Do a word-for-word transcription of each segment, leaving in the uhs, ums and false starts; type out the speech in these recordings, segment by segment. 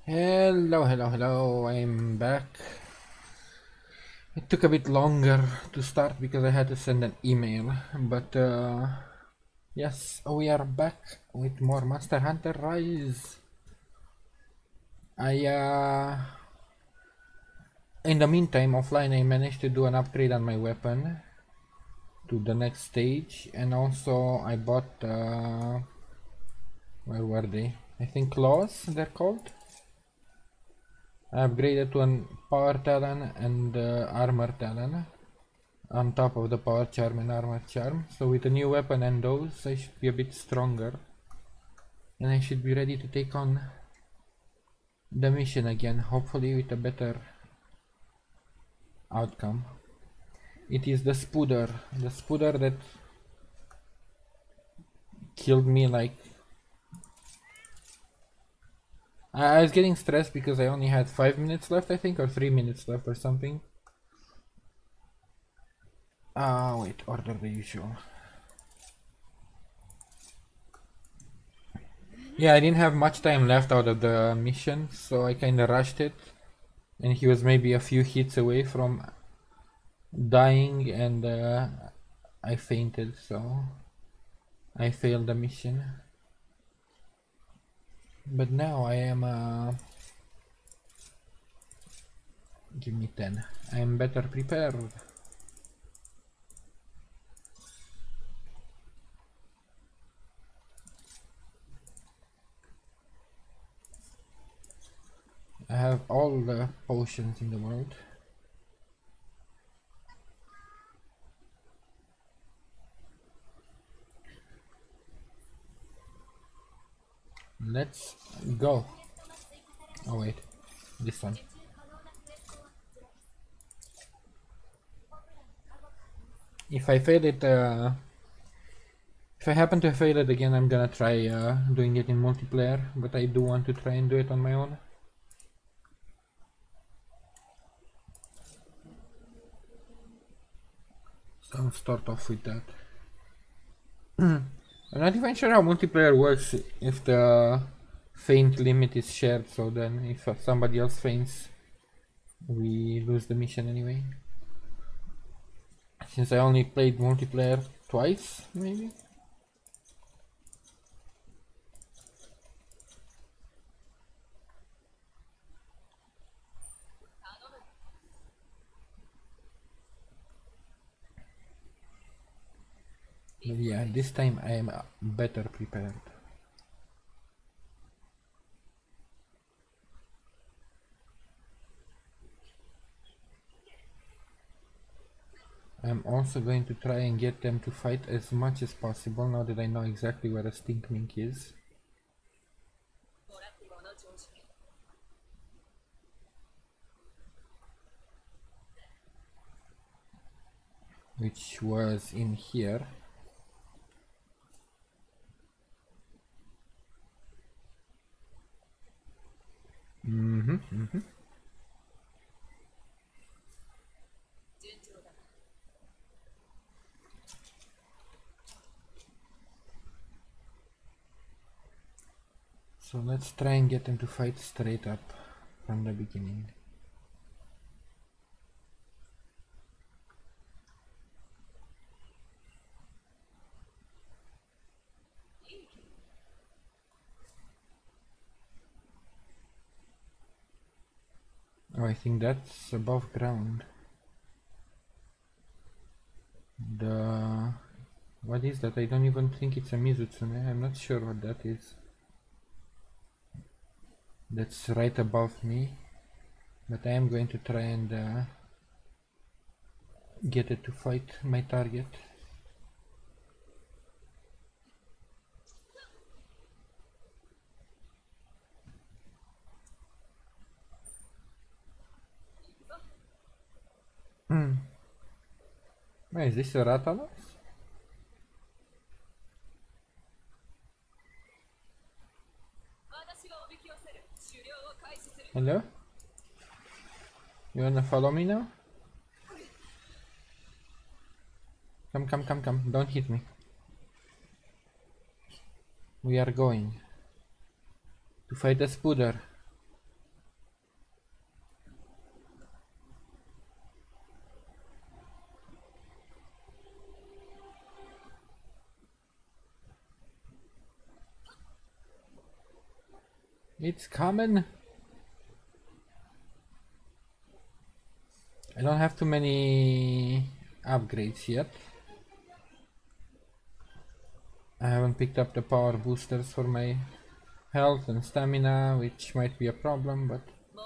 Hello, hello, hello, I'm back. It took a bit longer to start because I had to send an email, but uh, yes, we are back with more Monster Hunter Rise. I, uh, in the meantime, offline, I managed to do an upgrade on my weapon to the next stage, and also I bought, uh, where were they? I think claws, they're called. I upgraded to an power talon and uh, armor talon on top of the power charm and armor charm. So with a new weapon and those, I should be a bit stronger, and I should be ready to take on the mission again, hopefully with a better outcome. It is the Spooder, the Spooder that killed me. Like, I, I was getting stressed because I only had five minutes left, I think, or three minutes left or something. Ah, uh, wait, order the usual. Yeah, I didn't have much time left out of the mission, so I kinda rushed it. And he was maybe a few hits away from dying, and uh, I fainted, so I failed the mission. But now I am, uh, give me ten. I am better prepared. I have all the potions in the world. Let's go. Oh wait, this one. If I fail it, uh, if I happen to fail it again, I'm gonna try uh, doing it in multiplayer, but I do want to try and do it on my own. So I'll start off with that. I'm not even sure how multiplayer works if the feint limit is shared, so then if somebody else faints, we lose the mission anyway. Since I only played multiplayer twice, maybe? But yeah, this time I am better prepared. I'm also going to try and get them to fight as much as possible now that I know exactly where a stink mink is. Which was in here. Mm-hmm, mm-hmm. So let's try and get them to fight straight up from the beginning. Oh, I think that's above ground. The... What is that? I don't even think it's a Mizutsune. I'm not sure what that is. That's right above me. But I am going to try and uh, get it to fight my target. Hmm. Wait, is this a Rathalos? Hello? You wanna follow me now? Come, come, come, come. Don't hit me. We are going to fight a Spooder. It's coming. I don't have too many upgrades yet. I haven't picked up the power boosters for my health and stamina, which might be a problem, but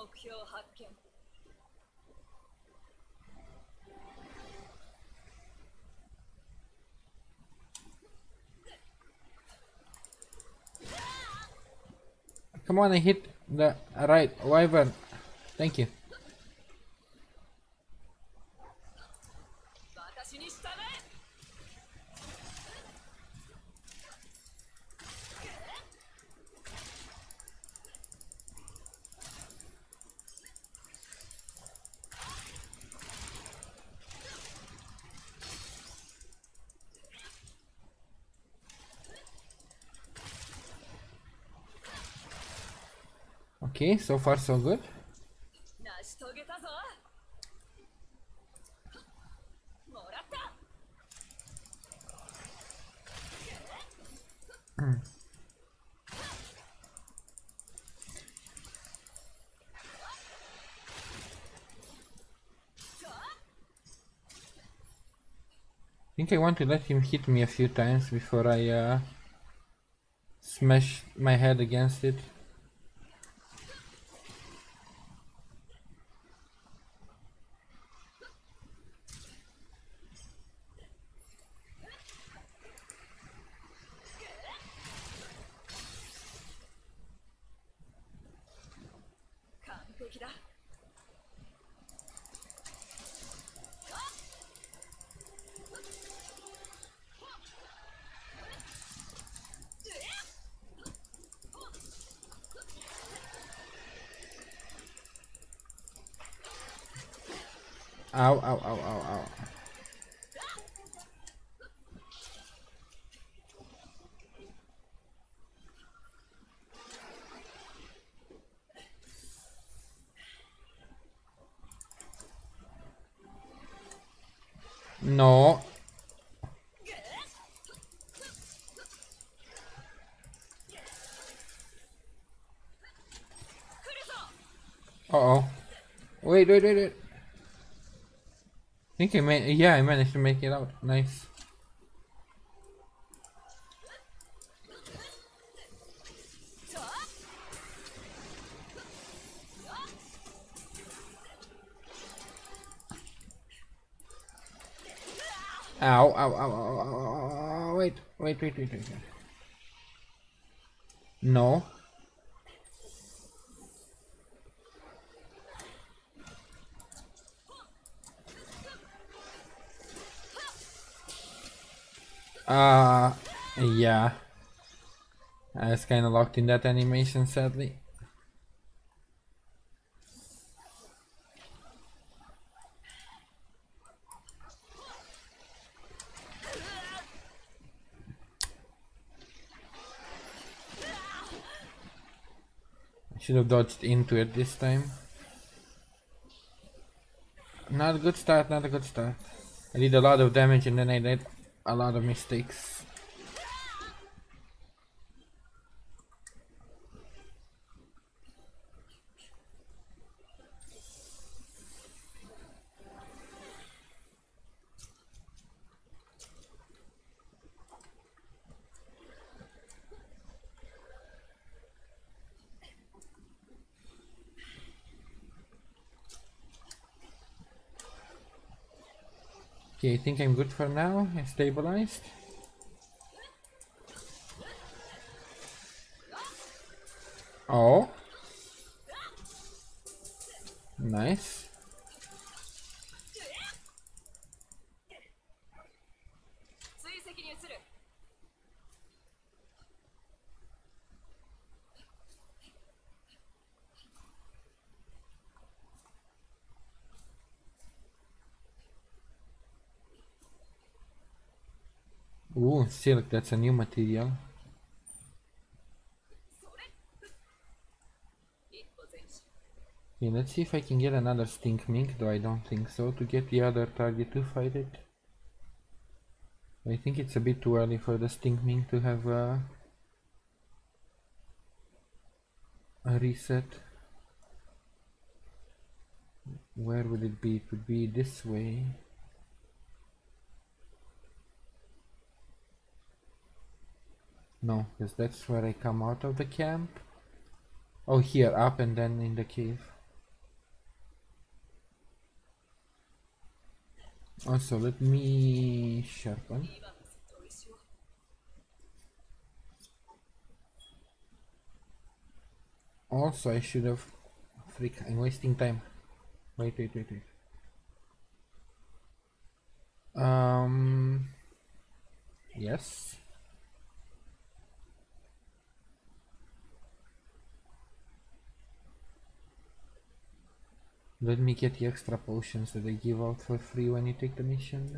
come on, I hit the right wyvern. Thank you. Okay, so far so good. I think I want to let him hit me a few times before I uh, smash my head against it. Ow, ow, ow, ow, ow. No. Uh-oh. Wait, wait, wait, wait. I think I made, yeah, I managed to make it out. Nice. Ow, ow, ow, ow, ow, ow, ow, wait, wait, wait, wait, wait. No. Uh, yeah. I was kinda locked in that animation, sadly. Should have dodged into it this time. Not a good start, not a good start. I did a lot of damage and then I did a lot of mistakes. Okay, I think I'm good for now. I'm stabilized. Oh. Nice. Ooh, silk, that's a new material. Okay, let's see if I can get another stink mink, though I don't think so, to get the other target to fight it. I think it's a bit too early for the stink mink to have uh, a reset. Where would it be? It would be this way. No, because that's where I come out of the camp. Oh, here, up and then in the cave. Also, let me sharpen. Also, I should have... Freak, I'm wasting time. Wait, wait, wait, wait. Um... Yes. Let me get the extra potions that they give out for free when you take the mission.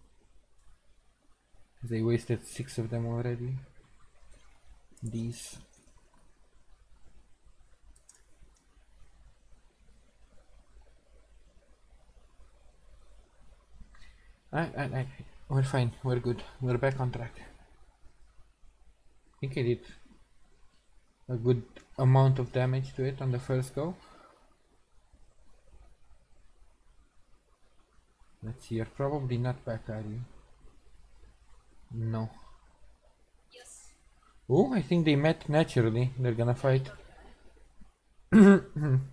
They wasted six of them already. These. I, I, I, we're fine, we're good, we're back on track. I think I did a good amount of damage to it on the first go. Let's see, you're probably not back, are you? No. Oh, I think they met naturally. They're gonna fight. No,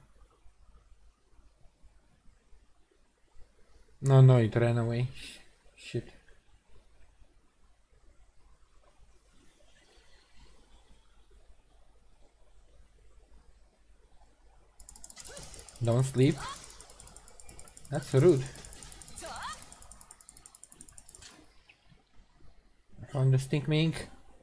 no, it ran away. Shit. Don't sleep. That's rude. I found the stink mink.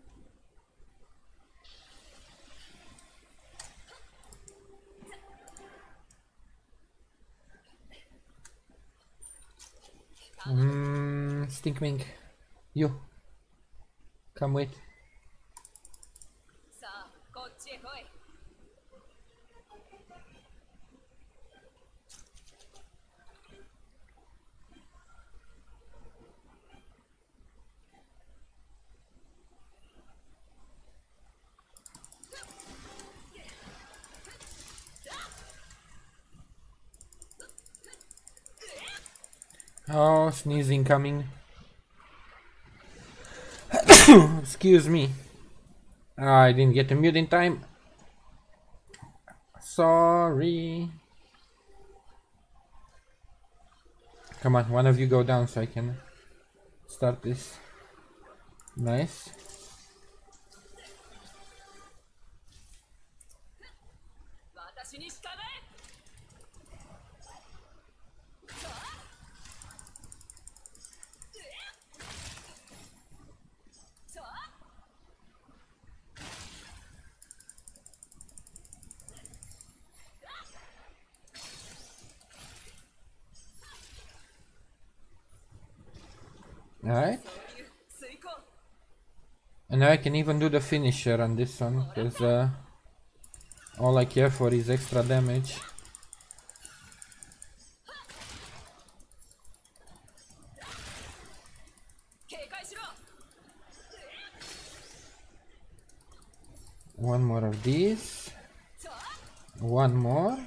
Mmm, stink mink. You. Come with. Oh, sneezing coming. Excuse me. Ah, I didn't get the mute in time. Sorry. Come on, one of you go down so I can start this. Nice. Alright. And now I can even do the finisher on this one, because uh, all I care for is extra damage. One more of these. One more.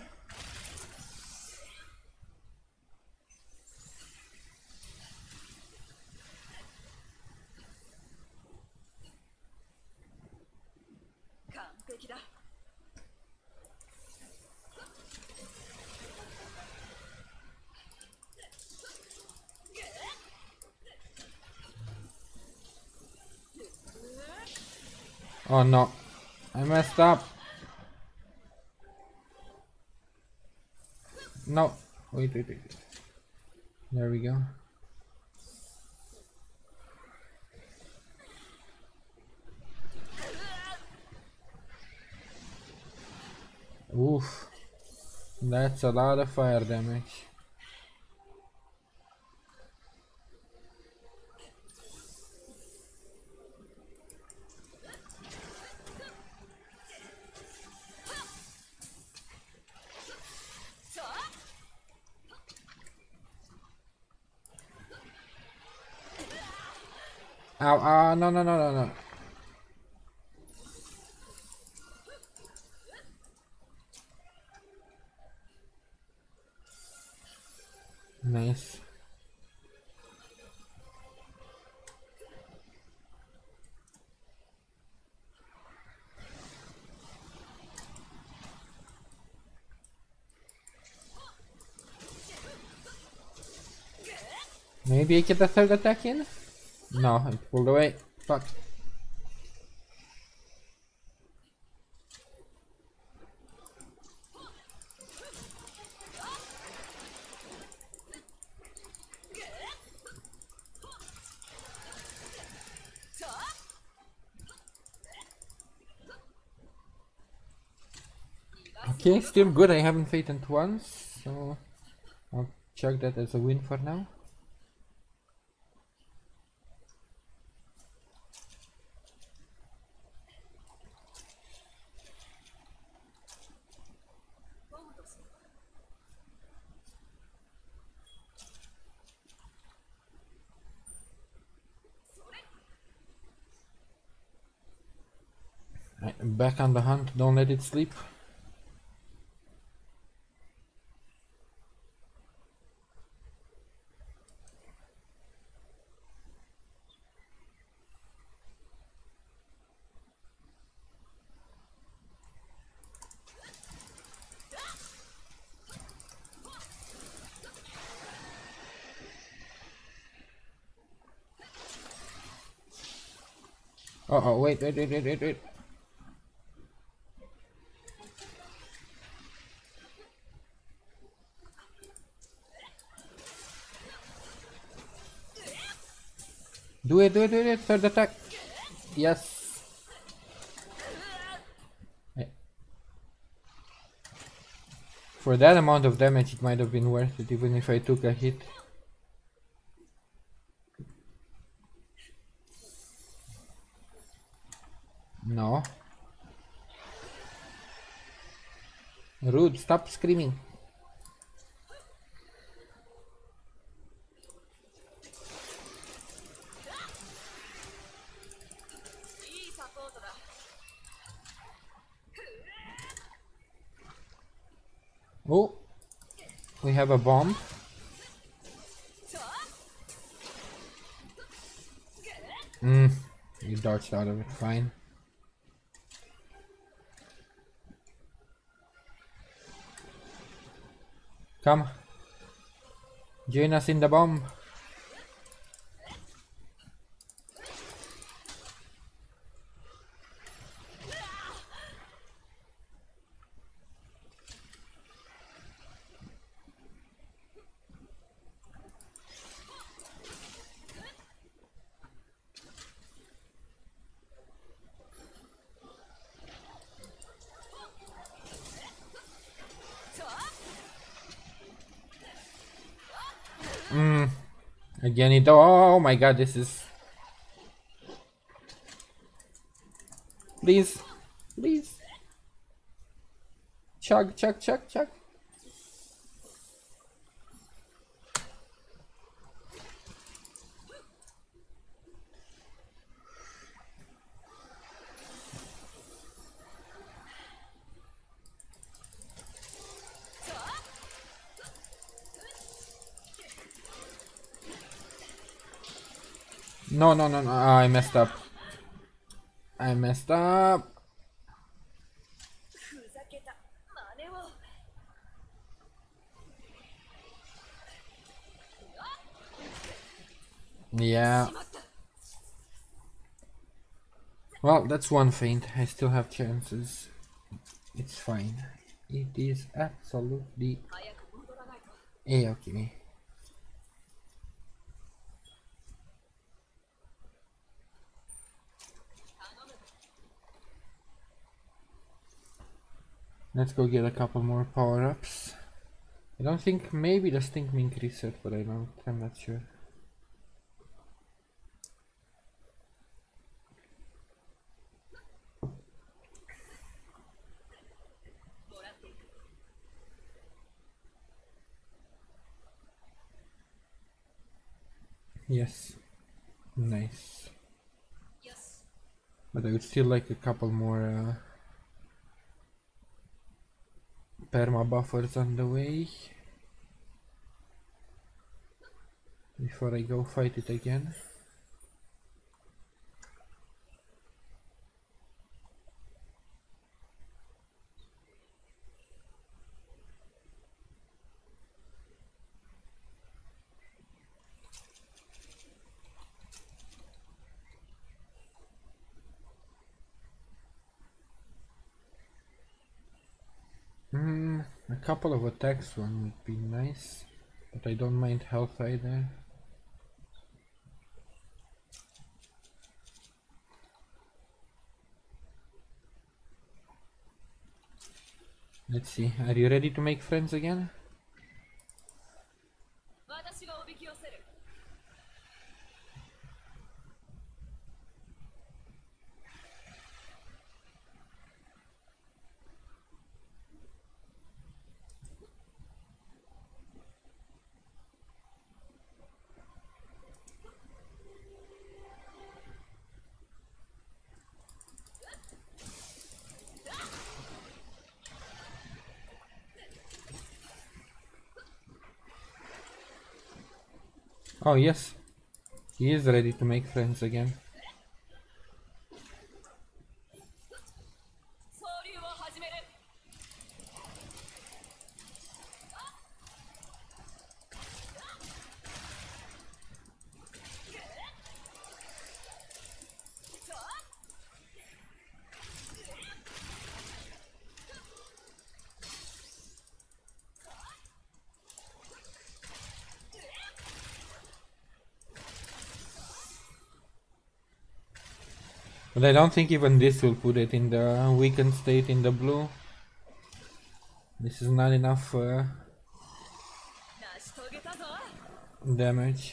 Oh no, I messed up. No, wait, wait, wait. There we go. Oof, that's a lot of fire damage. Ow, ow, no, no, no, no, no. Nice. Maybe I get the third attack in? No, it pulled away. Fuck. Okay, still good. I haven't fainted once, so I'll check that as a win for now. Right, back on the hunt, don't let it sleep. Uh oh, wait, wait, wait, wait, wait, wait. Do it, do it, do it, third attack. Yes. For that amount of damage, it might have been worth it, even if I took a hit. No. Rude, stop screaming. Oh, we have a bomb. Hmm, you dodged out of it, fine. Come, join us in the bomb. Mm. Again it, oh my god, this is... Please, please. Chug, chug, chug, chug. No, no, no, no, I messed up. I messed up. Yeah. Well, that's one feint. I still have chances. It's fine. It is absolutely a-okay. Let's go get a couple more power-ups. I don't think, maybe the Stink Mink reset, but I don't, I'm not sure. Yes, nice. But I would still like a couple more uh, perma buffers on the way. before I go fight it again. Hmm, a couple of attacks one would be nice, but I don't mind health either. Let's see, are you ready to make friends again? Oh yes, he is ready to make friends again. But I don't think even this will put it in the weakened state in the blue. This is not enough uh, damage.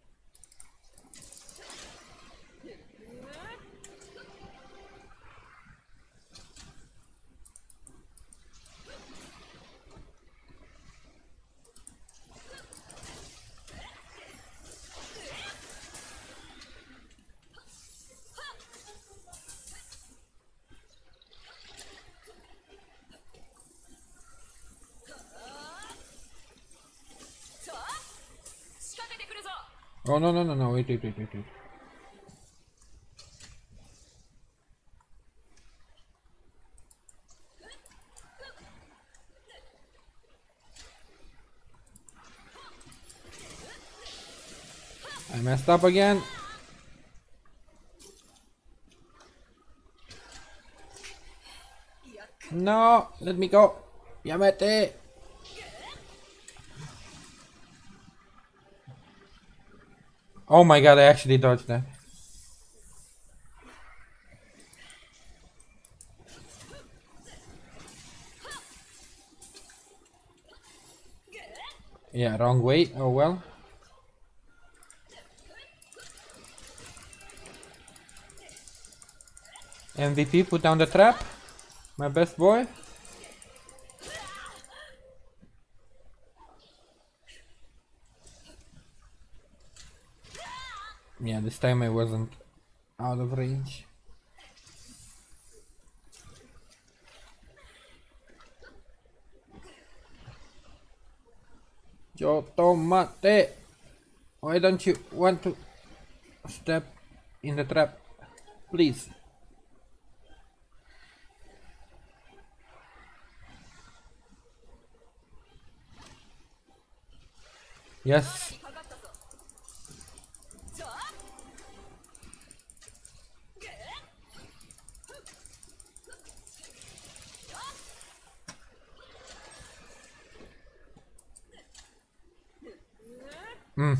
Oh no no no no wait wait wait wait wait. I messed up again. No, let me go. Yamete. Oh my god, I actually dodged that. Yeah, wrong way. Oh well. M V P, put down the trap. My best boy. Yeah, this time I wasn't out of range. Yo, tomate. Why don't you want to step in the trap? Please. Yes. Hmm.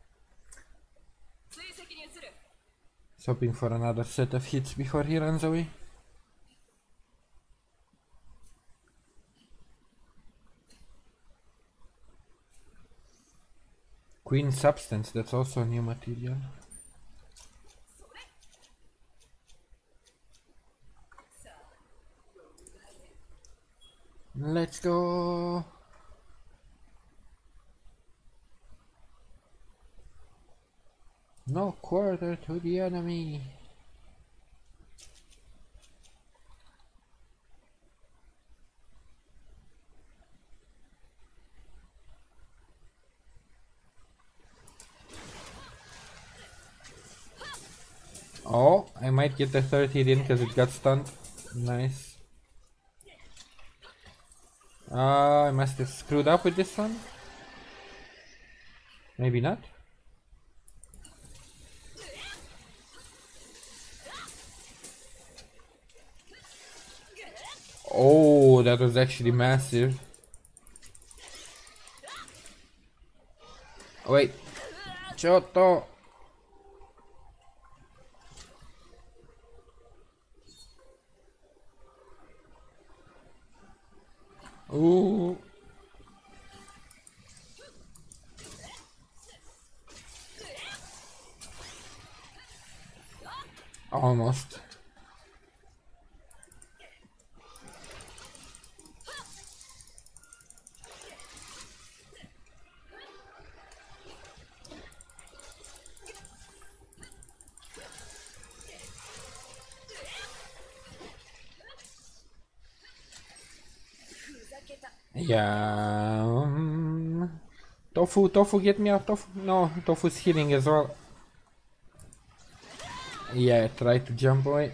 Hoping for another set of hits before he runs away. Queen Substance, that's also a new material. Let's go. No quarter to the enemy. Oh, I might get the third hit in because it got stunned. Nice. Uh, I must have screwed up with this one. Maybe not. Oh, that was actually massive. Oh, wait. Choto. Ooh. Almost. Yeah. Um, tofu, tofu, get me out. Tofu. No, tofu's healing as well. Yeah, try to jump away.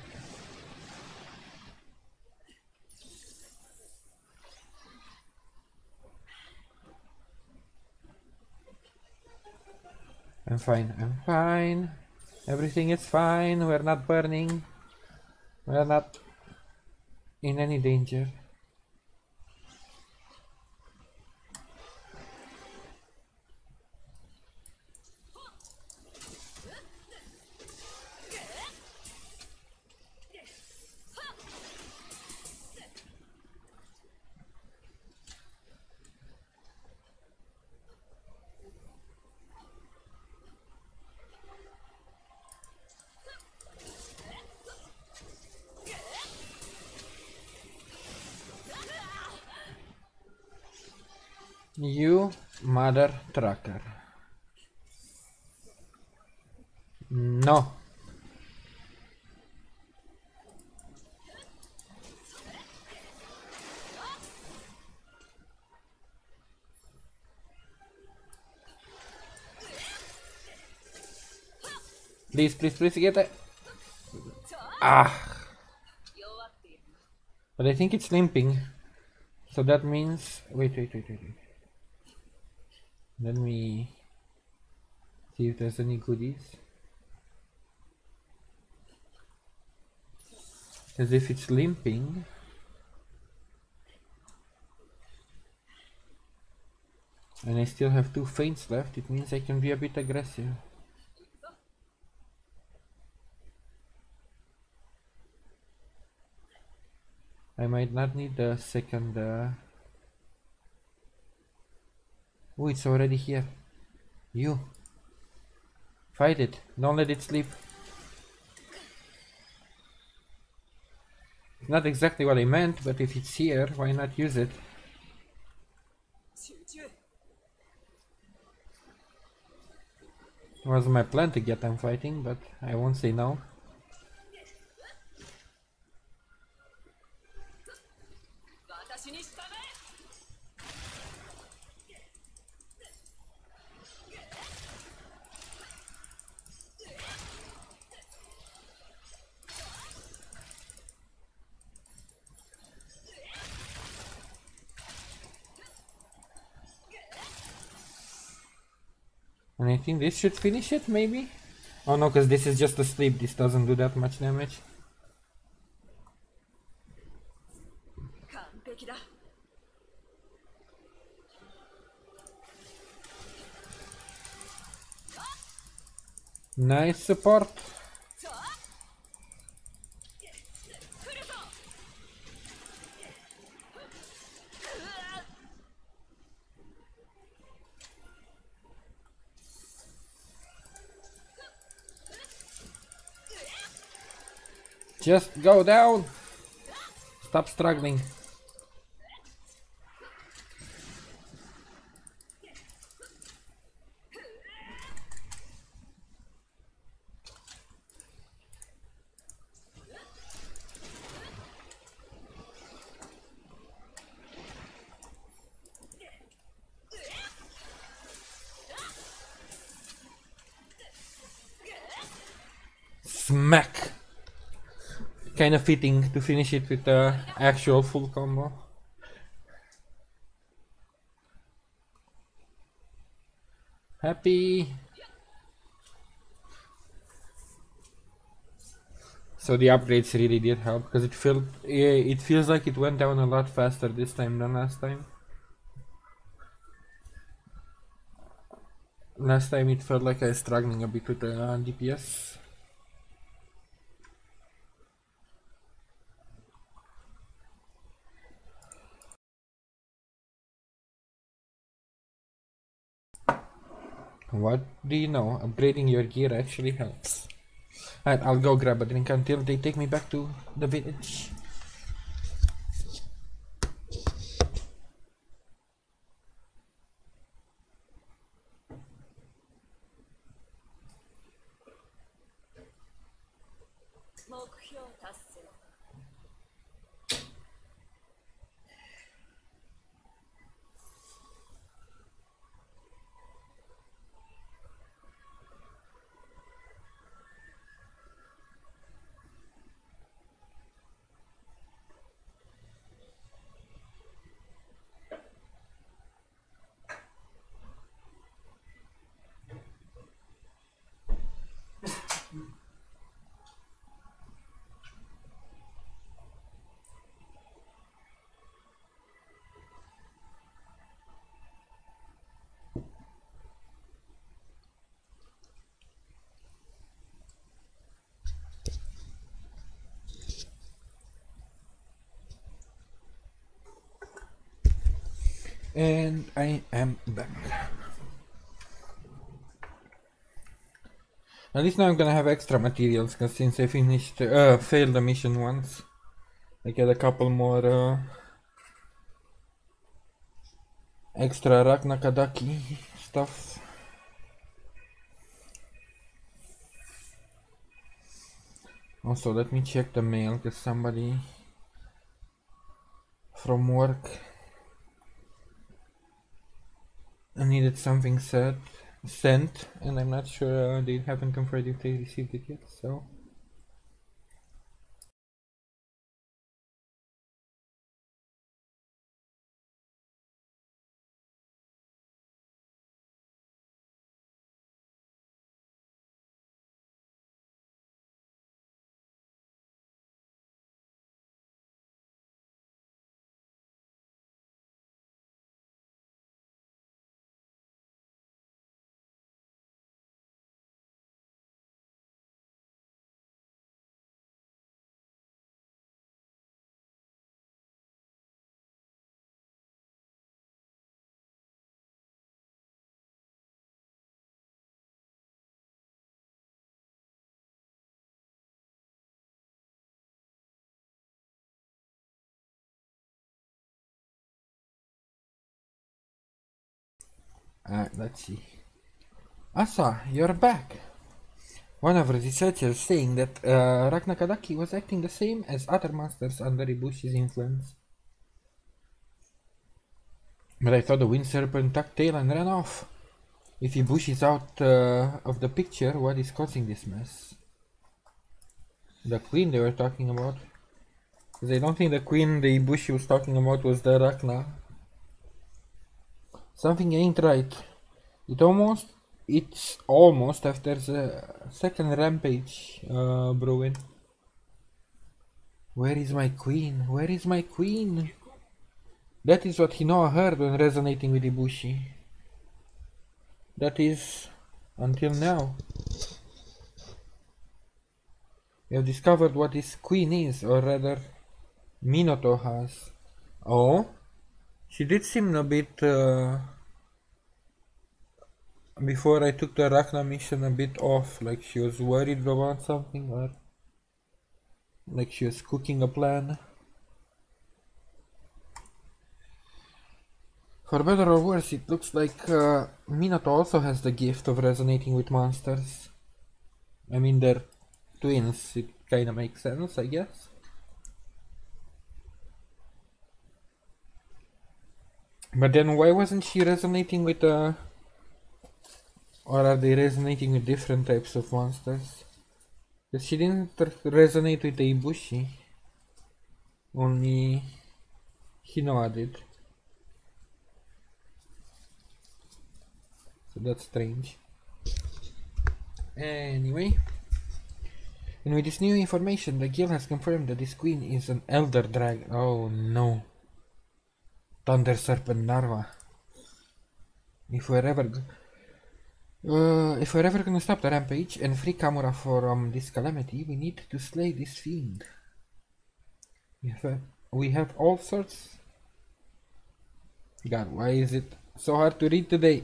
I'm fine, I'm fine. Everything is fine. We're not burning. We're not in any danger. You mother trucker. No. Please, please, please get it. Ah. But I think it's limping. So that means... Wait, wait, wait, wait, wait. Let me see if there's any goodies. As if it's limping. And I still have two feints left, it means I can be a bit aggressive. I might not need the second... Uh... Oh, it's already here. You. Fight it. Don't let it sleep. It's not exactly what I meant, but if it's here, why not use it? It wasn't my plan to get them fighting, but I won't say no. And I think this should finish it, maybe? Oh no, because this is just a sleep, this doesn't do that much damage. Nice support. Just go down. Stop struggling. Smack! Kinda fitting to finish it with the actual full combo. Happy! So the upgrades really did help, because it felt it feels like it went down a lot faster this time than last time. Last time it felt like I was struggling a bit with the uh, D P S. What do you know? Upgrading your gear actually helps. Alright, I'll go grab a drink until they take me back to the village. And I am back. At least now I'm gonna have extra materials, because since I finished, uh, failed the mission once, I get a couple more uh, extra Raknakadaki stuff. Also, let me check the mail, because somebody from work needed something said, sent, and I'm not sure uh, they haven't confirmed if they received it yet, so... Uh, let's see. Asa, you're back! One of the researchers saying that uh, Raknakadaki was acting the same as other monsters under Ibushi's influence. But I thought the wind serpent tucked tail and ran off. If Ibushi's out uh, of the picture, what is causing this mess? The queen they were talking about. Because I don't think the queen the Ibushi was talking about was the Rakna. Something ain't right. It almost, it's almost after the second rampage uh, brewing. Where is my queen? Where is my queen? That is what Hinoa heard when resonating with Ibushi. That is, until now. We have discovered what this queen is, or rather, Minato has. Oh? She did seem a bit... Uh, before I took the Rakna mission a bit off, like she was worried about something, or like she was cooking a plan. For better or worse, it looks like uh, Minato also has the gift of resonating with monsters. I mean, they're twins, it kinda makes sense, I guess. But then why wasn't she resonating with uh, or are they resonating with different types of monsters? But she didn't resonate with the Ibushi. Only Hinoa did. So that's strange. Anyway. And with this new information, the guild has confirmed that this queen is an elder dragon. Oh no. Thunder Serpent Narva. If we're ever uh, if we're ever gonna stop the rampage and free Kamura from this calamity, we need to slay this fiend. We have, we have all sorts. God, why is it so hard to read today?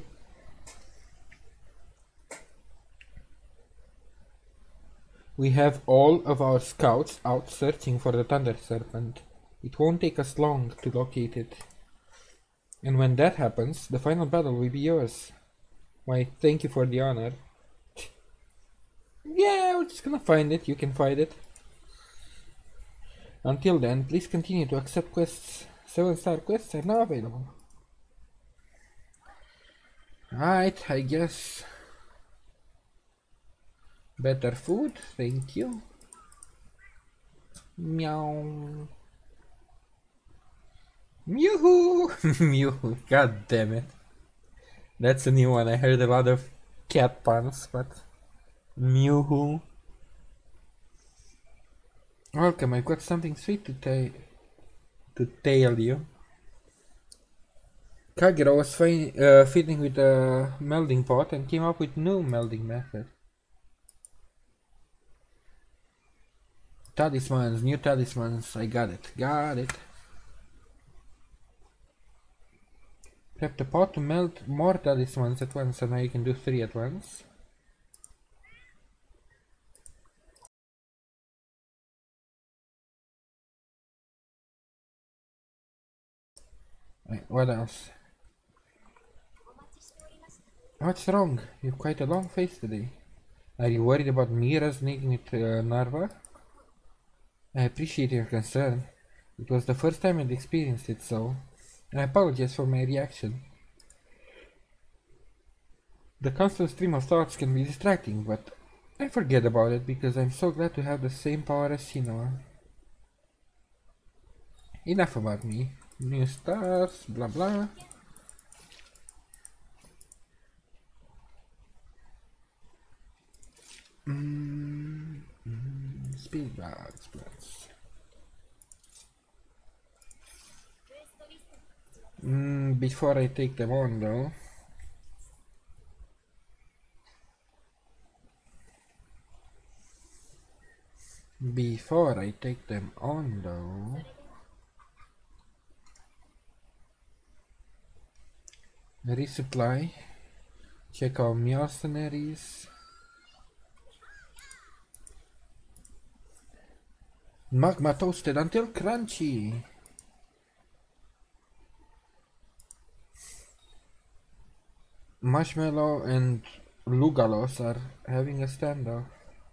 We have all of our scouts out searching for the Thunder Serpent. It won't take us long to locate it. And when that happens, the final battle will be yours. Why, thank you for the honor. Yeah, we're just gonna find it. You can find it. Until then, please continue to accept quests. Seven star quests are now available. Alright, I guess. Better food, thank you. Meow. Mew. Mew. God damn it. That's a new one. I heard a lot of cat puns, but Mew. Welcome, I've got something sweet to tell to tell you. Kagero was uh, fiddling with a melding pot and came up with new melding method. Talismans, new talismans, I got it, got it. Prep the pot to melt more talismans at once, so now you can do three at once. Wait, what else? What's wrong? You've quite a long face today. Are you worried about me resonating with uh, Narva? I appreciate your concern. It was the first time I'd experienced it, so I apologize for my reaction. The constant stream of thoughts can be distracting, but I forget about it because I'm so glad to have the same power as Hinoa. Enough about me. New stars, blah blah. Mm, mm, speed bags, plus. Mm, before I take them on though. Before I take them on though. Resupply. Check our mercenaries. Magma toasted until crunchy. Marshmallow and Lugalos are having a standoff.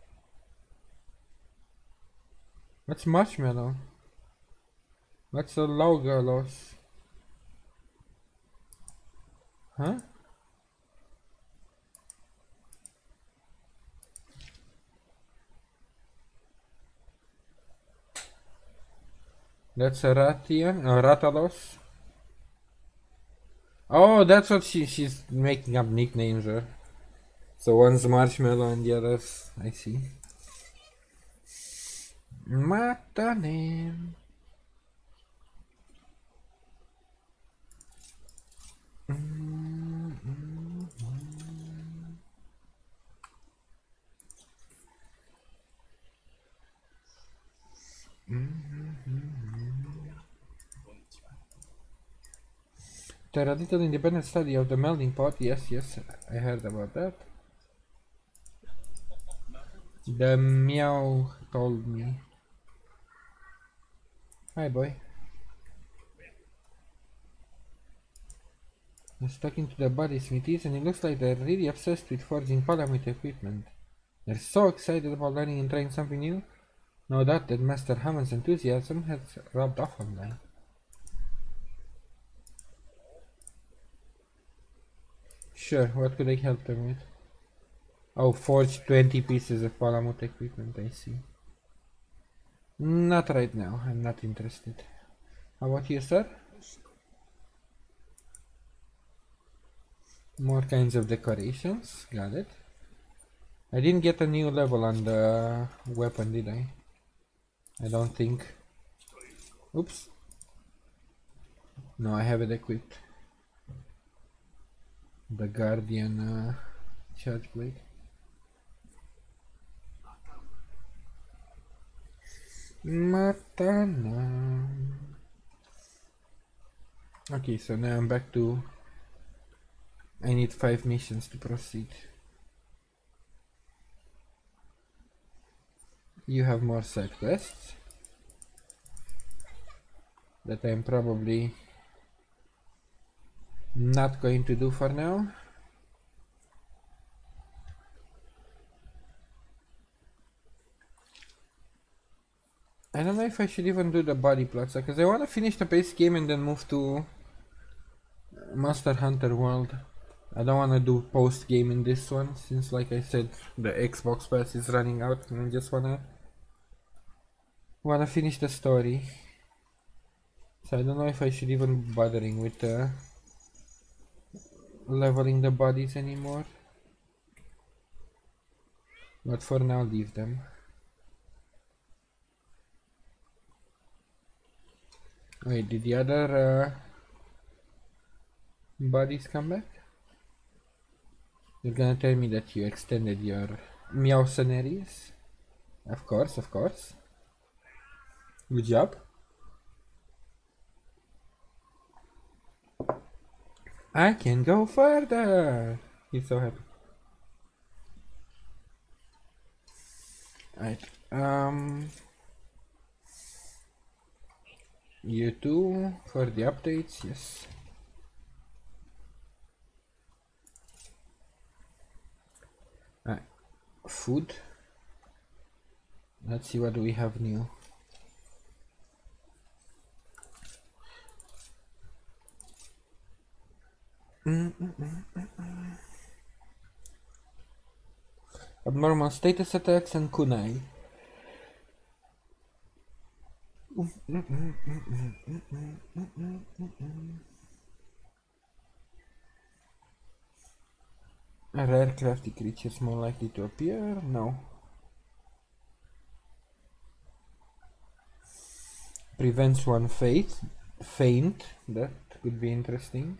What's Marshmallow? What's a Lugalos? Huh? That's a Ratian, a Ratalos. Oh, that's what she she's making up nicknames. Huh? So one's Marshmallow and the other's, I see. Matanem. Mm, mm, mm. Mm-hmm. There are little independent study of the melding pot. Yes, yes, I heard about that. The meow told me. Hi, boy. I was talking to the body smithies and it looks like they're really obsessed with forging palamute equipment. They're so excited about learning and trying something new. No doubt that Master Hammond's enthusiasm has rubbed off on them. Sure, what could I help them with? Oh, forge twenty pieces of Palamute equipment, I see. Not right now, I'm not interested. How about you, sir? More kinds of decorations, got it. I didn't get a new level on the weapon, did I? I don't think. Oops. No, I have it equipped. The Guardian uh, Charge Blade. Matana. Okay, so now I'm back to... I need five missions to proceed. You have more side quests that I'm probably not going to do for now. I don't know if I should even do the body plaza, because I want to finish the base game and then move to Monster Hunter World. I don't want to do post game in this one, since like I said, the Xbox Pass is running out and I just wanna wanna finish the story. So I don't know if I should even be bothering with uh, leveling the bodies anymore. But for now, leave them. Wait, did the other uh, bodies come back? You're gonna tell me that you extended your Meowcenaries? Of course, of course. Good job. I can go further! He's so happy. Right, um... you two for the updates, yes. Right. Food. Let's see what do we have new. Mm -mm -mm -mm -mm. Abnormal status attacks and kunai. Mm -mm -mm -mm -mm -mm -mm -mm -mm -mm. Rare crafty creatures more likely to appear? No. Prevents one fate, faint. That could be interesting.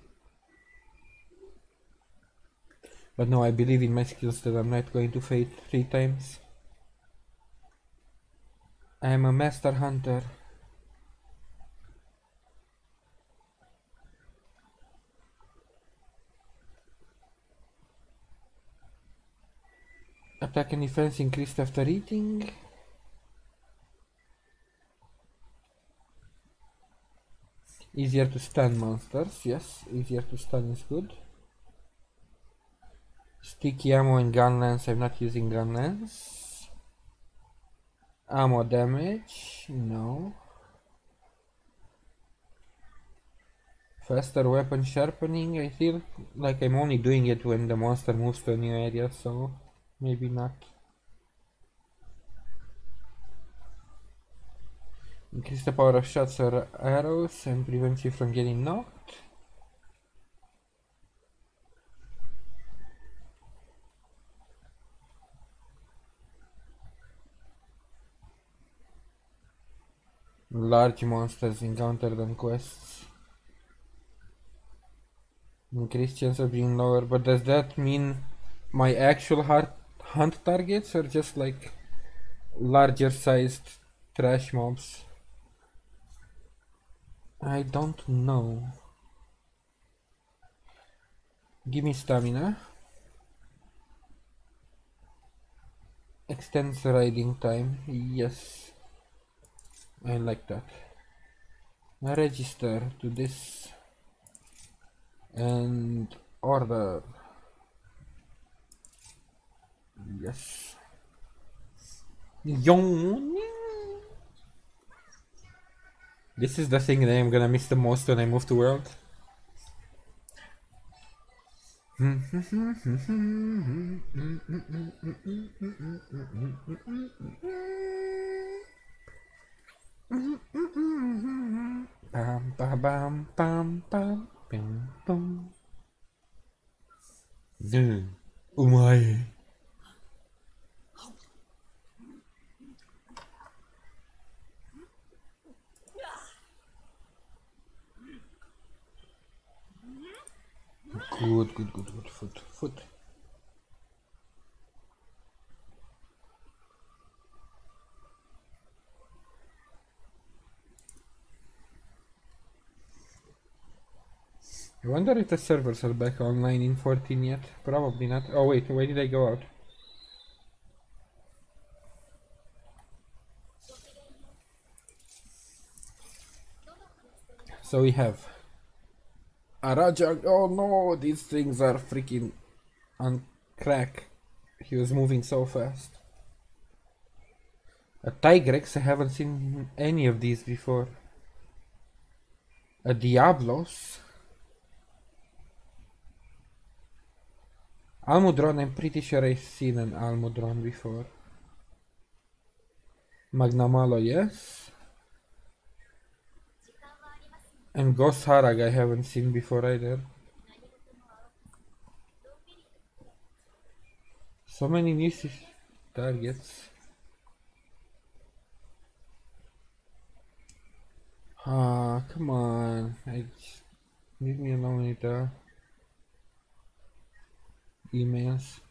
But no, I believe in my skills that I'm not going to faint three times. I am a master hunter. Attack and defense increased after eating. Easier to stun monsters, yes, easier to stun is good. Sticky ammo and gun lance, I'm not using gun lance. Ammo damage, no. Faster weapon sharpening, I feel like I'm only doing it when the monster moves to a new area, so maybe not. Increase the power of shots or arrows and prevents you from getting knocked. Large monsters encountered on quests. Increased chance of being lower, but does that mean my actual heart hunt targets or just like larger sized trash mobs? I don't know. Give me stamina. Extends riding time. Yes. I like that. I register to this and order. Yes. Yong. This is the thing that I'm gonna miss the most when I move to world. Bam, bam, bam, bam, bam, bam, bam. No. Oh my. Good, good, good, good. Foot, foot. I wonder if the servers are back online in fourteen yet. Probably not. Oh wait, why did I go out? So we have a Raja. Oh no, these things are freaking on crack. He was moving so fast. A Tigrex, I haven't seen any of these before. A Diablos. Almudron, I'm pretty sure I've seen an Almudron before. Magnamalo, yes. And Ghost Harag I haven't seen before either. So many new targets. Ah, come on. I just, leave me alone with the emails.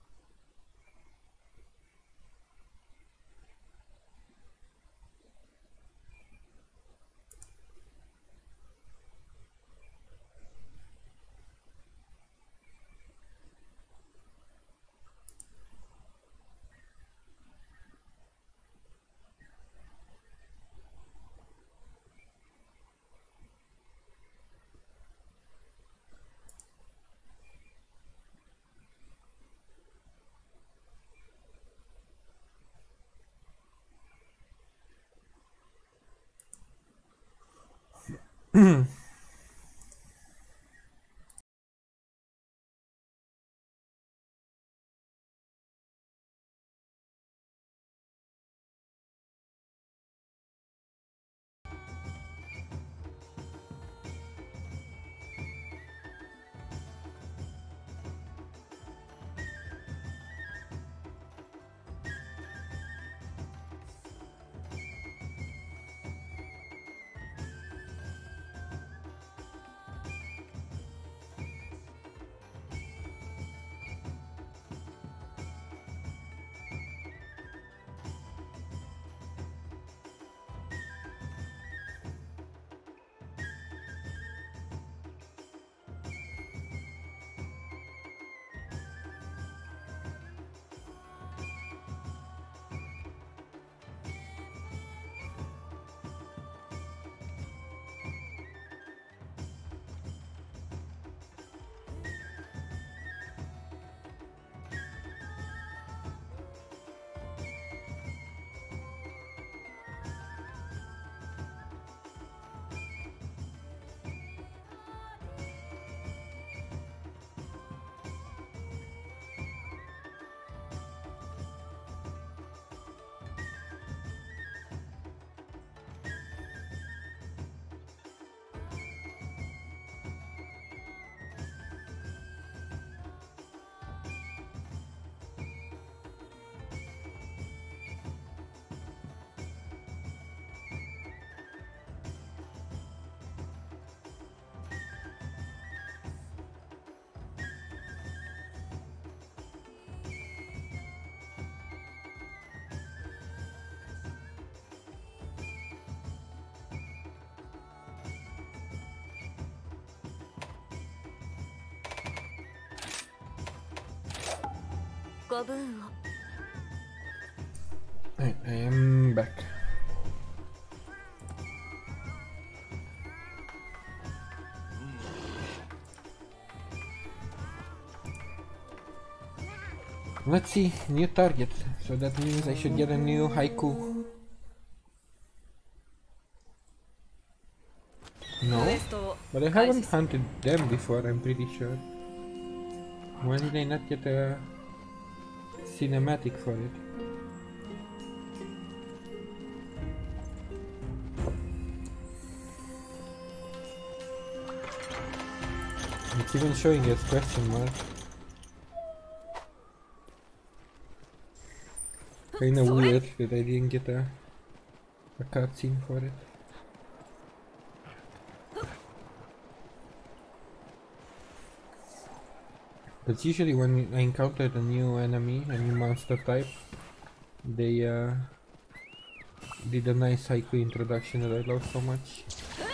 I, I am back. Let's see, new target. So that means I should get a new haiku. No? But I haven't hunted them before, I'm pretty sure. Why did I not get a cinematic for it? It's even showing as question mark. Kinda weird that I didn't get a, a cutscene for it. But usually when I encountered a new enemy, a new monster type, they uh, did a nice haiku introduction that I love so much.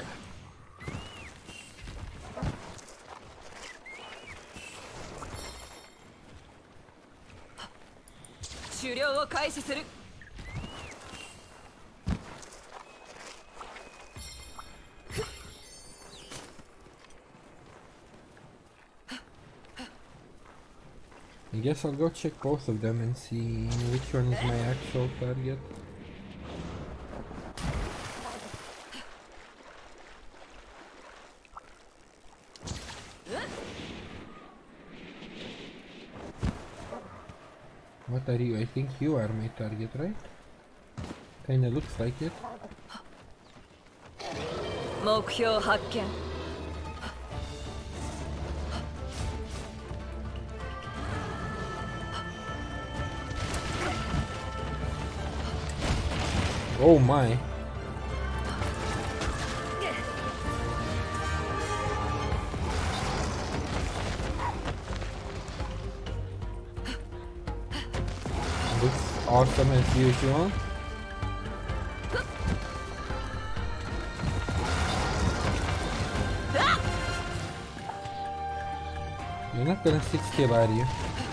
I guess I'll go check both of them and see which one is my actual target. What are you? I think you are my target, right? Kinda looks like it. Oh my. Looks awesome as usual. You're not gonna sit still, are you?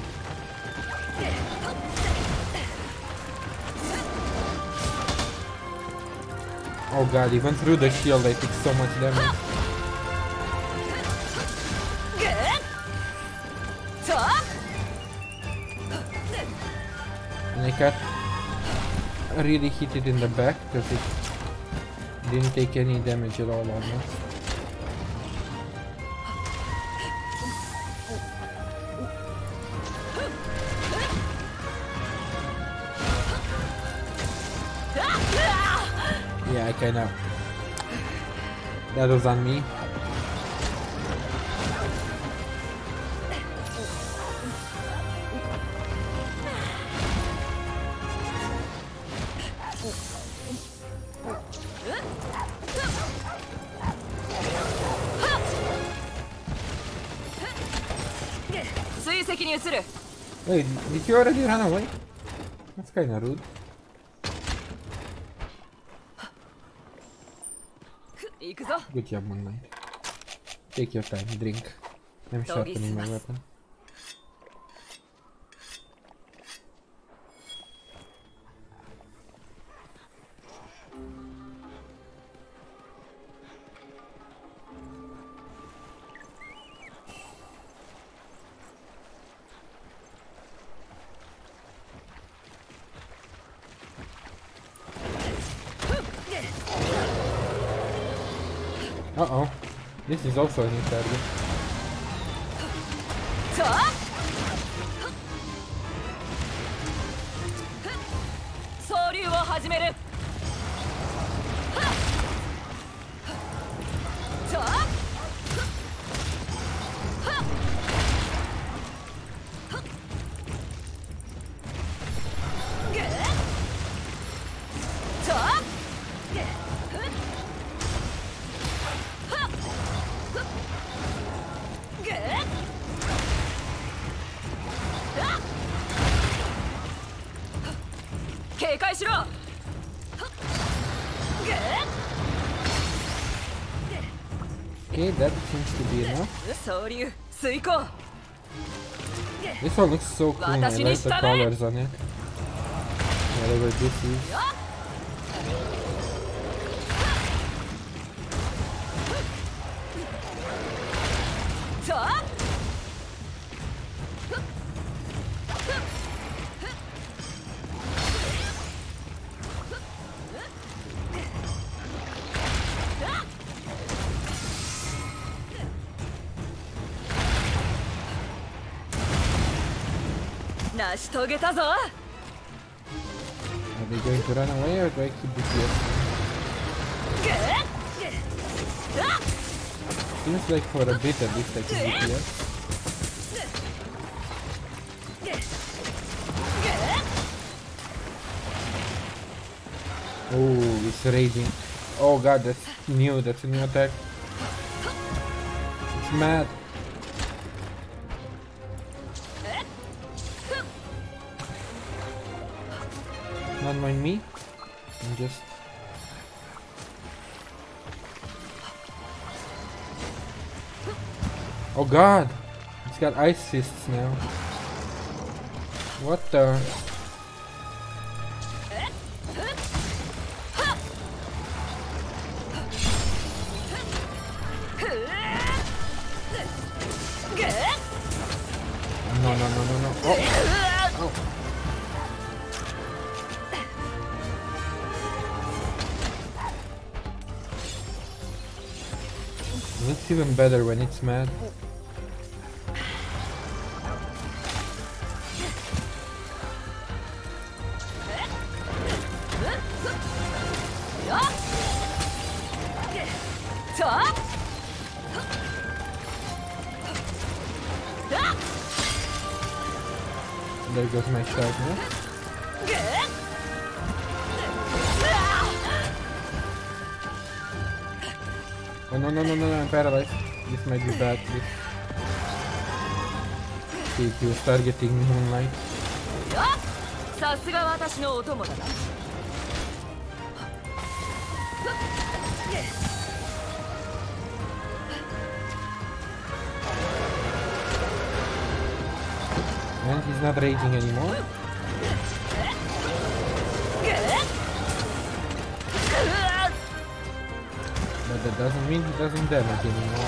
Oh god, even through the shield I took so much damage. And I got really hit it in the back because it didn't take any damage at all almost. Yeah, I kinda... That was on me. Wait, did you already run away? That's kinda rude. Good job, Moonlight. Take your time, drink. I'm sharpening my weapon. Uh-oh. This is also a new target. Okay, that seems to be enough. This one looks so cool, I like the colors on it. Whatever this is. 成し遂げたぞ。 Are they going to run away or do I keep the P S? Seems like for a bit at least I keep the P S. Oh, it's raging. Oh god, that's new, that's a new attack. It's mad. Not mind me. I'm just... Oh god! It's got ice fists now. What the... No, no, no, no, no. Oh! Oh! It's even better when it's mad. There goes my shot, no? Oh no no no no no, I'm paralyzed. This might be bad, please. See if he was targeting Moonlight. And he's not raging anymore. But that doesn't mean he doesn't damage anymore.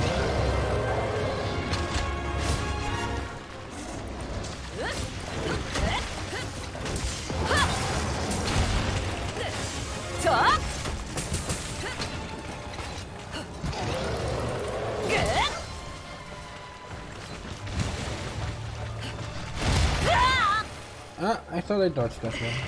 Ah, I thought I dodged that one.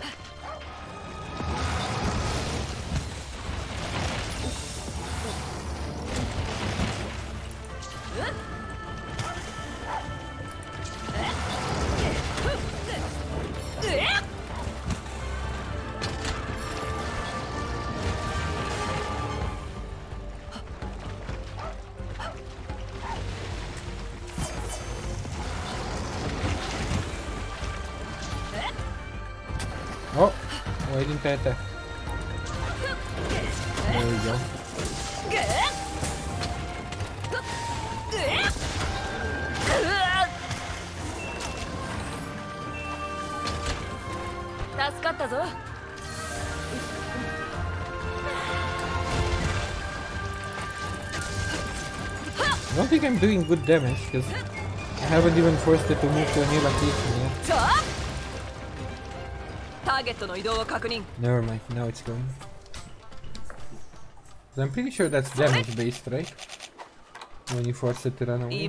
Oh, why didn't I attack? There we go. I don't think I'm doing good damage because I haven't even forced it to move to a new location yet. Never mind, now it's going. I'm pretty sure that's damage based, right? When you force it to run away.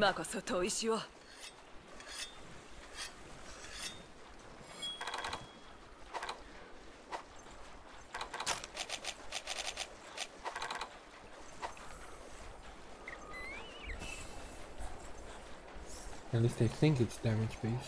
At least I think it's damage based.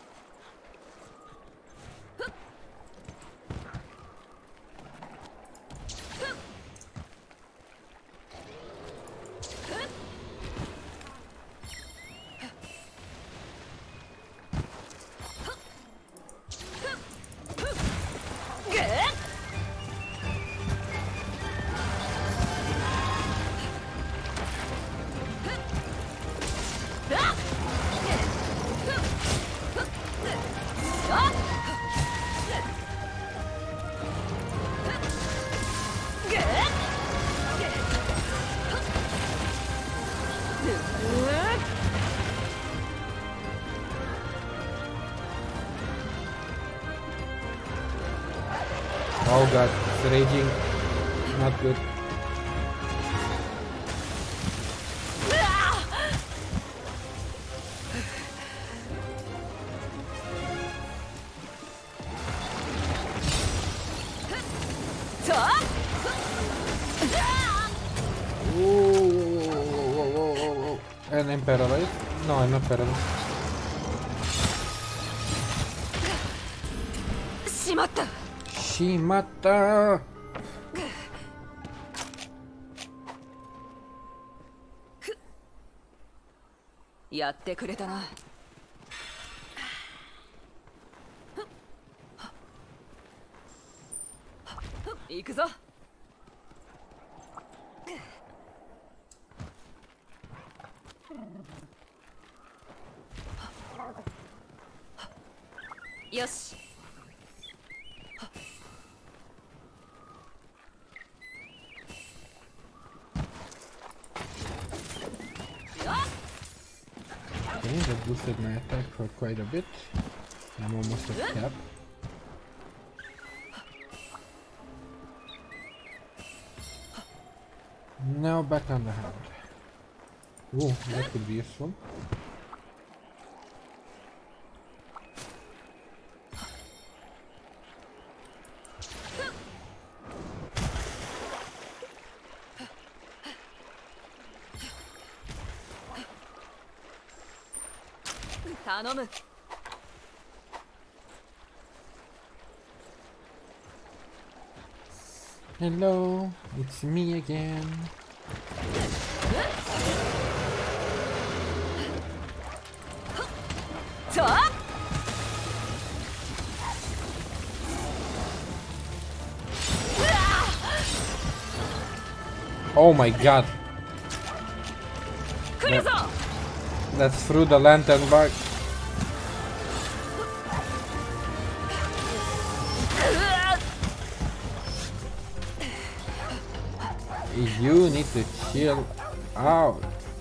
Oh god, it's raging. Not good. I'm paralyzed. No, I'm not paralyzed. しまった。 しまった。 やってくれたな。行くぞ。よし。 Okay, that boosted my attack for quite a bit. I'm almost at cap. Now back on the hand. Oh, that could be useful. Hello, it's me again. Oh my god. That, that's through the lantern bug. You need to chill out.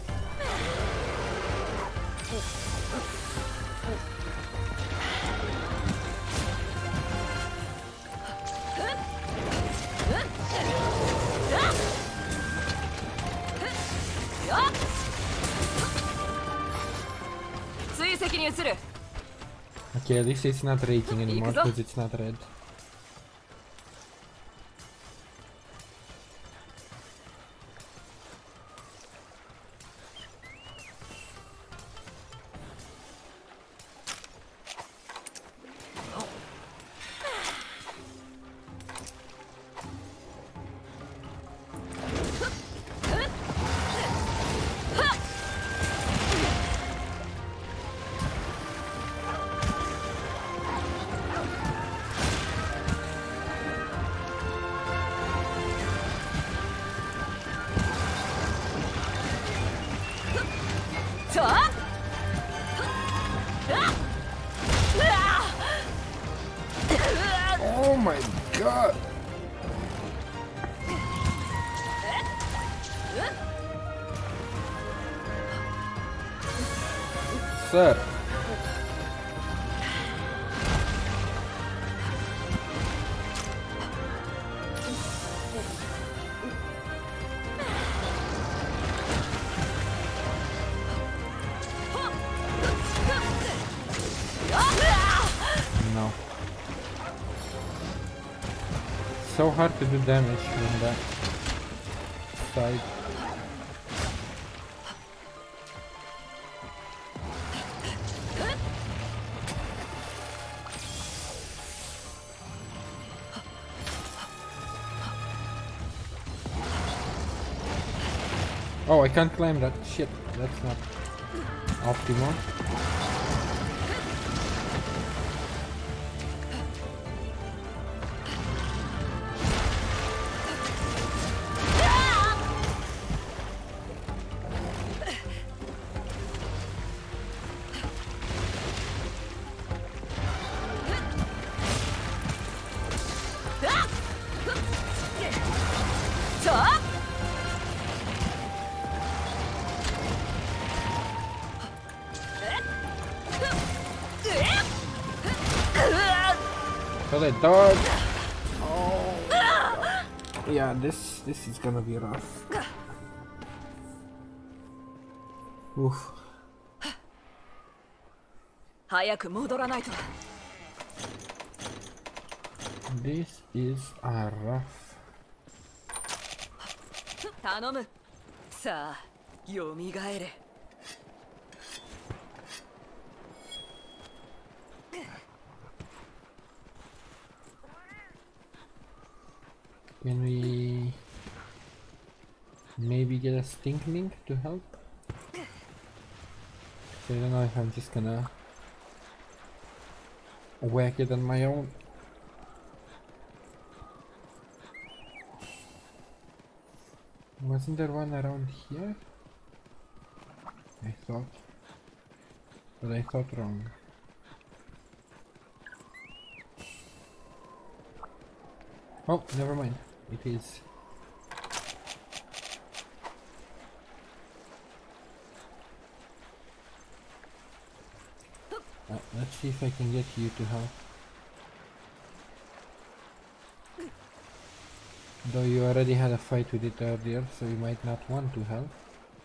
Okay, at least it's not raging anymore because it's not red. Oh my god! Sir. No. It's so hard to do damage from that side. Oh, I can't climb that. Shit, that's not optimal. So they dodge. Oh. Yeah, this this is gonna be rough. Oof. This is a rough. 頼む。さあ、蘇れ。 Can we maybe get a stink link to help? So I don't know if I'm just gonna whack it on my own. Wasn't there one around here? I thought. But I thought wrong. Oh, never mind. It is. Uh, let's see if I can get you to help. Though you already had a fight with it earlier, so you might not want to help.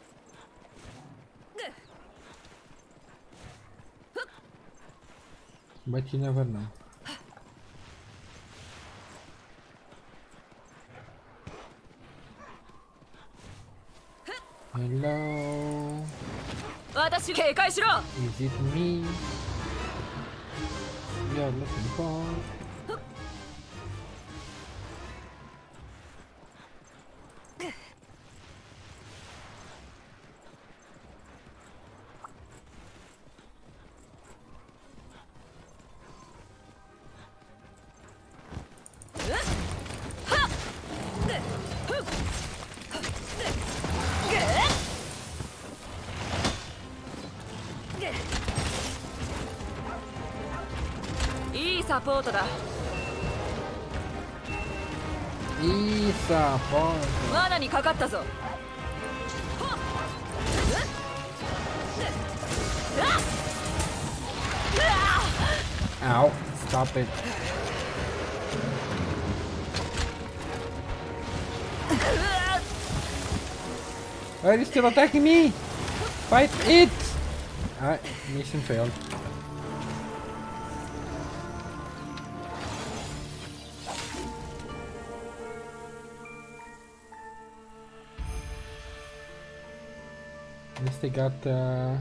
But you never know. Hello? Is it me? We are looking for... Support だ。 いいサポート。 罠にかかったぞ。 Ow, stop it. Why are you still attacking me? Fight it! Alright, mission failed. At least they got uh,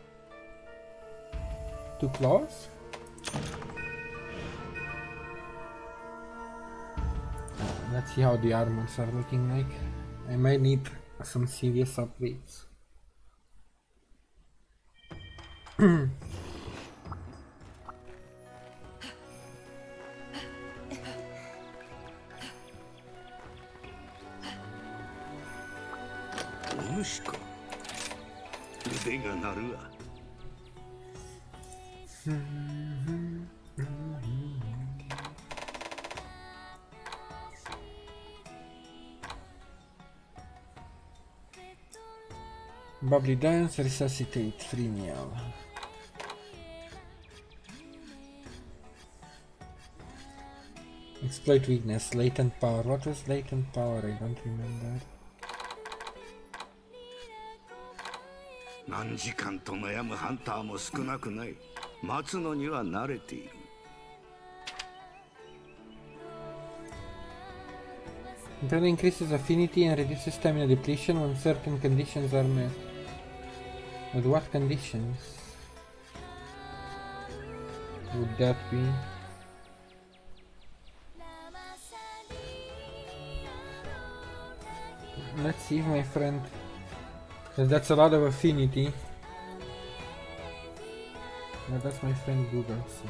two claws. Uh, let's see how the armors are looking like. I might need some serious upgrades. Bubbly Dance, Resuscitate, Free Meal. Exploit weakness, latent power. What was latent power? I don't remember. 何時間と悩むハンターも少なくない。待つのには慣れている。 That increases affinity and reduces stamina depletion when certain conditions are met. But what conditions would that be? Let's see if my friend... Because that's a lot of affinity. Yeah, that's my friend Google. So.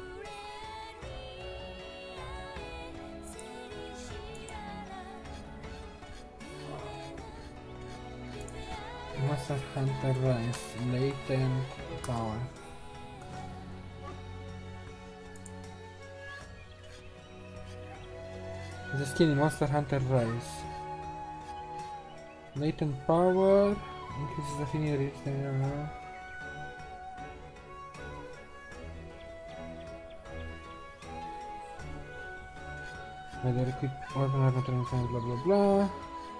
Monster Hunter Rise, latent power. The skin in Monster Hunter Rise. Latent power increases affinity. Whether equip weapon or blah blah blah.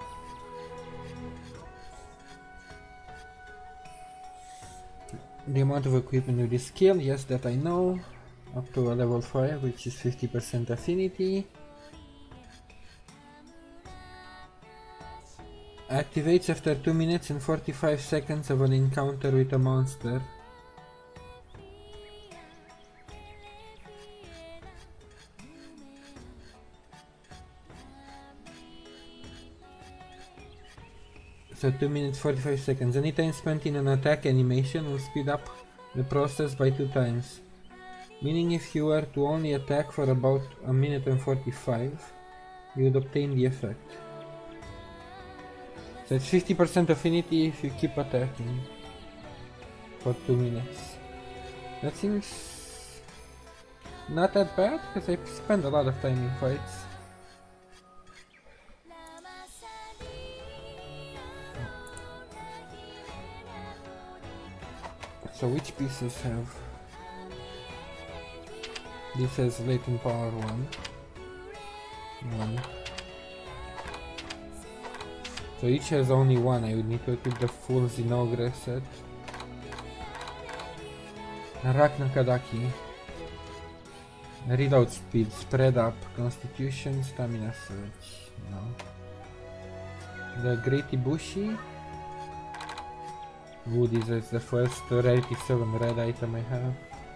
The amount of equipment with this skill, yes, that I know. Up to a level five, which is fifty percent affinity. Activates after two minutes and forty-five seconds of an encounter with a monster. So two minutes forty-five seconds. Any time spent in an attack animation will speed up the process by two times. Meaning if you were to only attack for about a minute and forty-five, you would obtain the effect. So it's fifty percent affinity if you keep attacking for two minutes. That seems not that bad, because I spend a lot of time in fights. So which pieces have... This has latent power one. One. So each has only one. I would need to equip the full Zinogre set. Arachna Kadaki. Reload speed, spread up, constitution, stamina surge. No. The Great Ibushi. Wood is as the first rarity seven red item I have.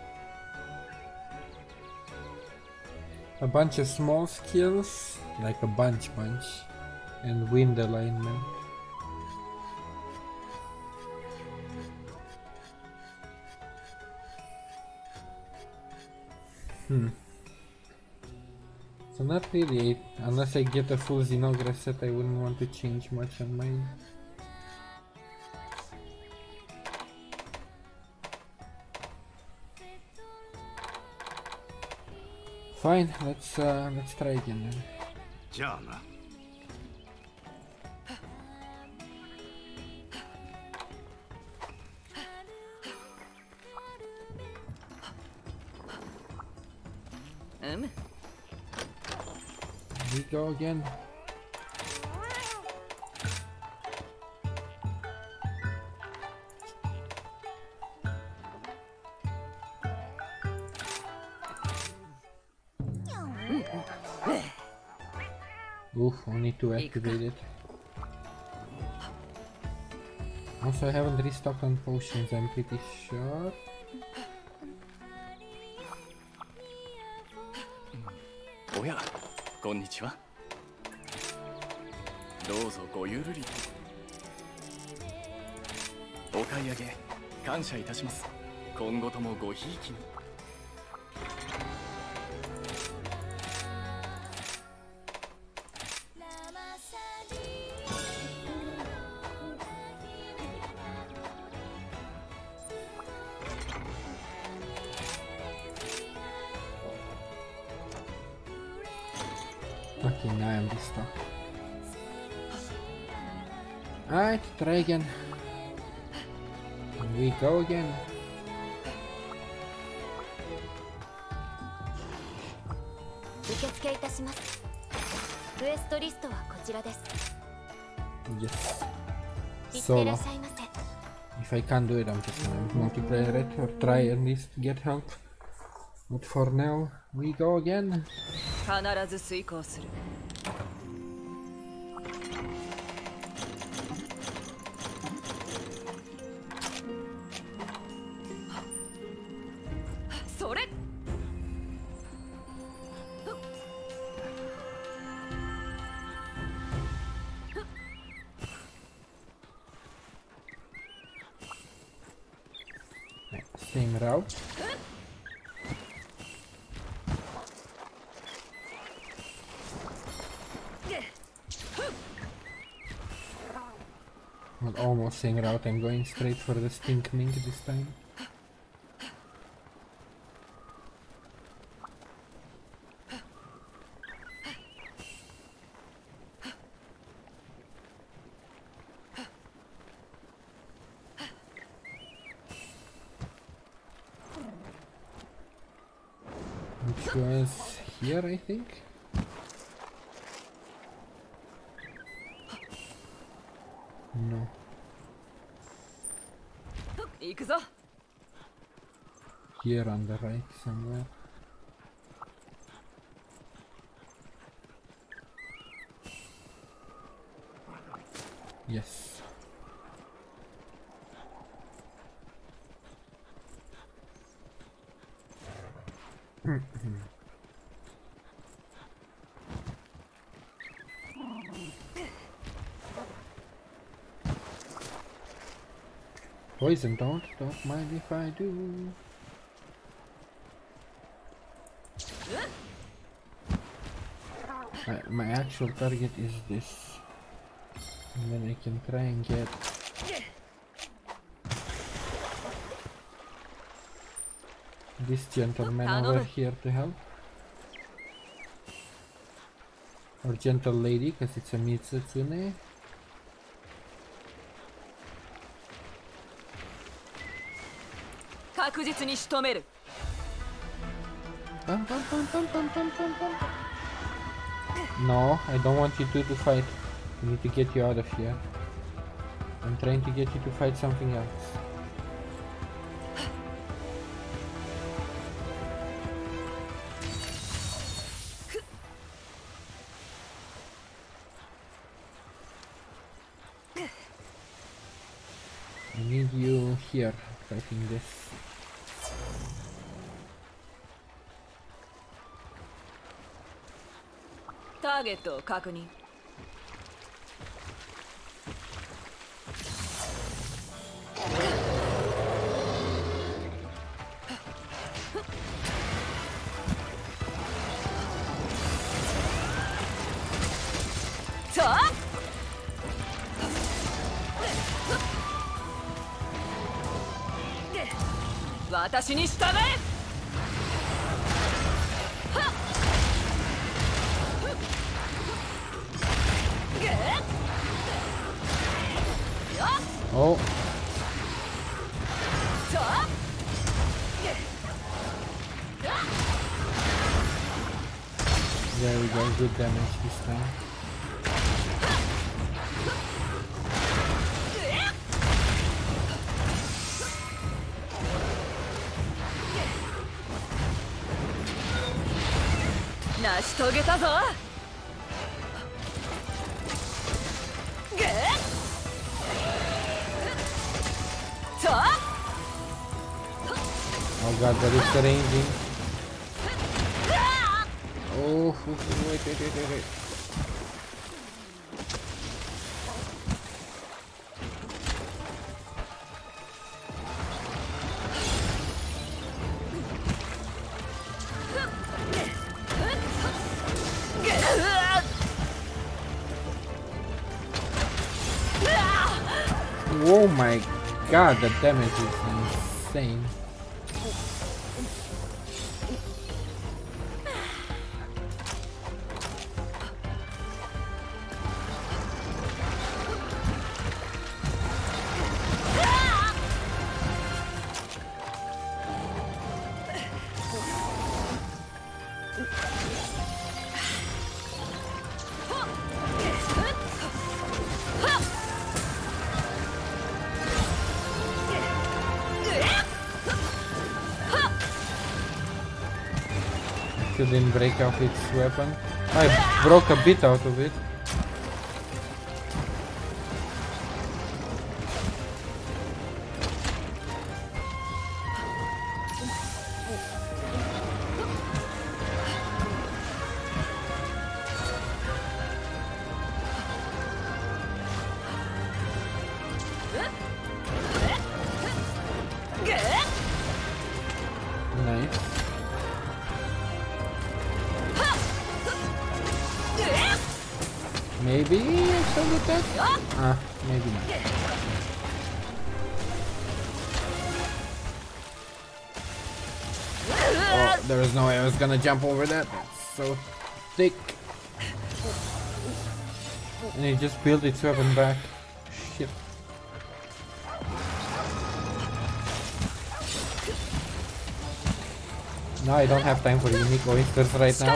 A bunch of small skills, like a bunch bunch, and wind alignment. Hmm. So not really, unless I get a full Zinogre set, I wouldn't want to change much on mine. Fine, let's uh, let's try again then. じゃあな。 うむ。 We go again. Oof, only to activate it. Also, I haven't restocked on potions, I'm pretty sure. おや、こんにちは。どうぞごゆるりと。お買い上げ感謝いたします。今後ともごひいきに。 Okay, now I'm restocked. Alright, try again. We go again. 受付いたします。クエストリストはこちらです。 Yes. いってらっ Solo. しゃいませ。 If I can't do it, I'm just gonna multiplayer it or try at least to get help. But for now, we go again. 必ず遂行する。それ。 Same route. Well, almost same route. I'm going straight for the stink mink this time. Which was here, I think. No. 行くぞ。 Here on the right somewhere. Yes. Poison, don't, don't mind if I do. My, my actual target is this. And then I can try and get... this gentleman over here to help. Or gentle lady, because it's a Mitsutsume. Bum, bum, bum, bum, bum, bum, bum, bum. No, I don't want you two to fight. I need to get you out of here. I'm trying to get you to fight something else. I need you here fighting this. Target を確認。さあ。私に従え。 Oh. There we go, good damage this time. Oh god, that is the ranging. Oh, wait, wait, wait, wait, wait. Oh my god, the damage is insane. Didn't break off its weapon. I broke a bit out of it. Nice. Maybe I shall do that? Ah, maybe not. Oh, there was no way I was gonna jump over that. That's so thick. And it just built its weapon back. Shit. No, I don't have time for unique oysters right now.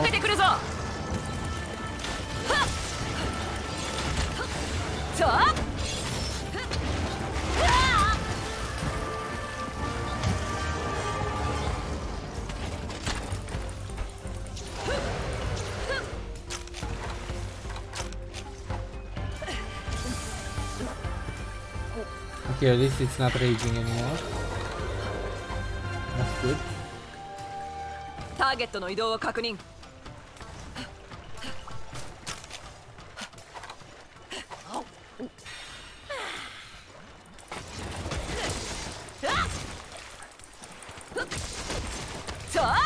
Okay, at least it's not raging anymore. That's good. Target の移動を確認。 さあ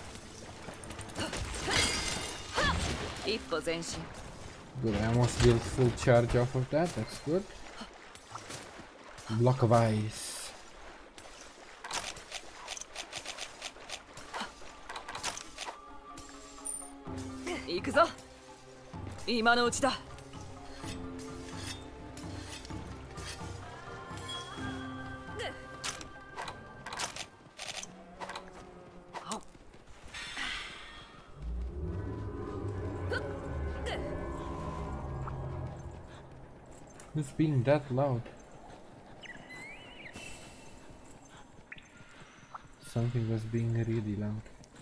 一歩前進 Good, I almost did full charge off of that, that's good. Block of ice. 行くぞ今のうちだ Who's being that loud? Something was being really loud.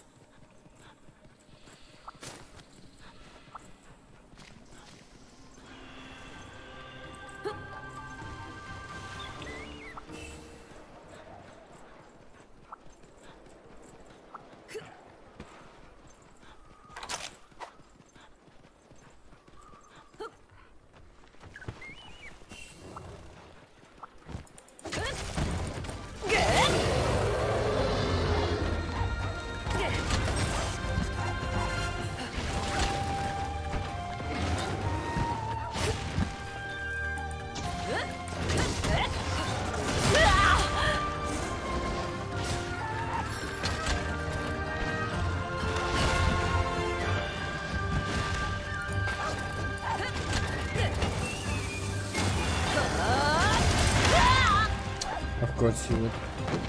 Of course you would.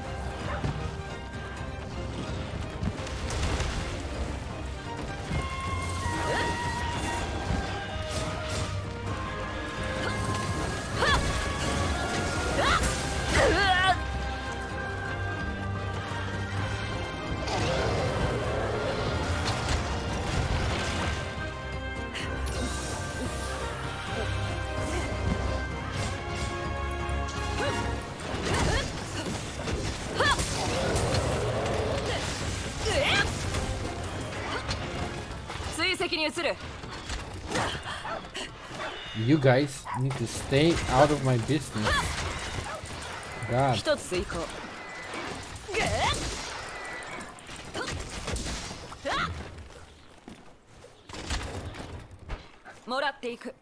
You guys need to stay out of my business. God. 一つ追加もらっていく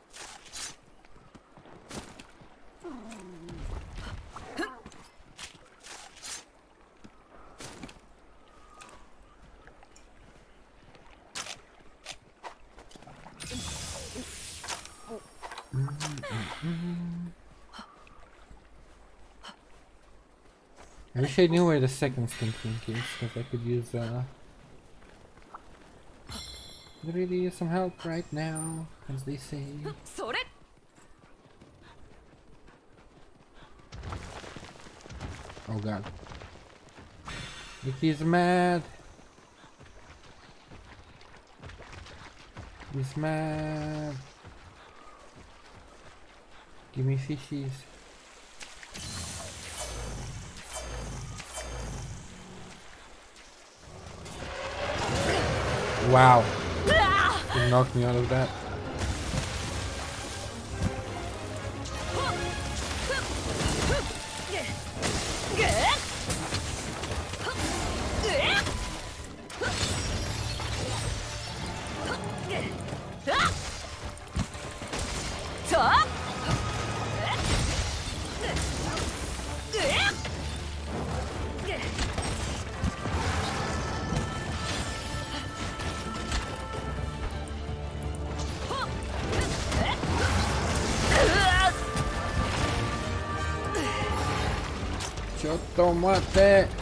I wish I knew where the second stink link is, because I could use uh could really use some help right now, as they say. それ Oh god. Mickey's mad. He's mad. Give me fishies. Wow. It knocked me out of that. Tomate.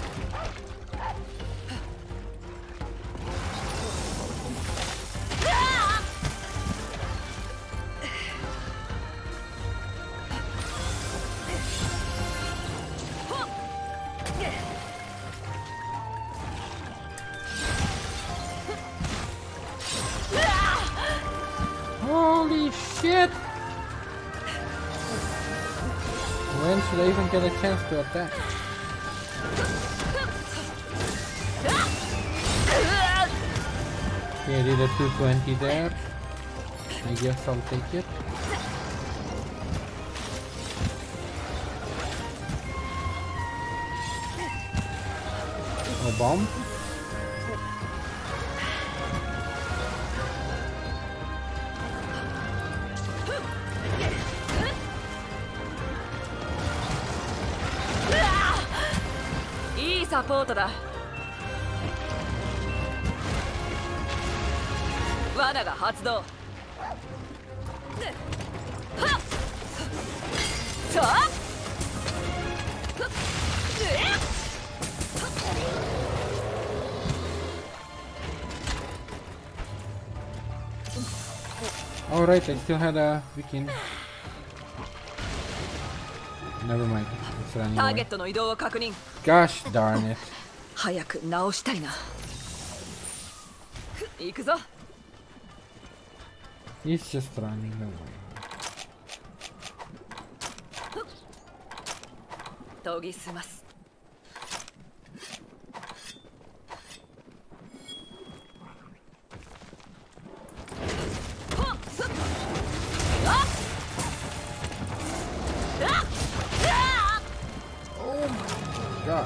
Holy shit! When should I even get a chance to attack? Okay, I did a two twenty there. I guess I'll take it. A bomb. サポートだ。罠が発動。はっさあ Alright, I still had a weekend. Never mind. It's running ターゲ away. ットの移動を確認。 Gosh darn it. 早く直したいな。行くぞ。 He's just running away. 研ぎ澄ます。 God.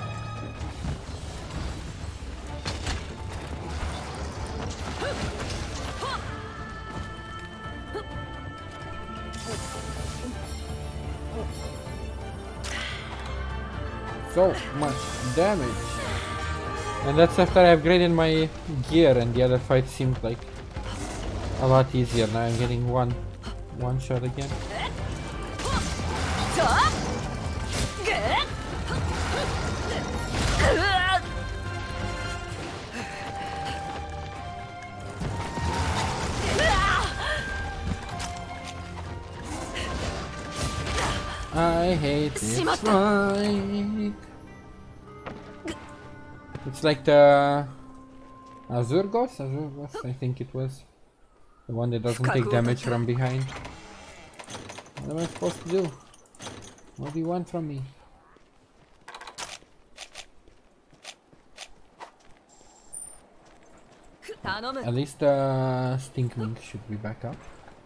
So much damage. And that's after I upgraded my gear and the other fight seemed like a lot easier. Now I'm getting one one shot again. I hate this fight. It's like the Azurgos? Azurgos, I think it was. The one that doesn't take damage from behind. What am I supposed to do? What do you want from me? At least the uh, Stinkmink should be back up.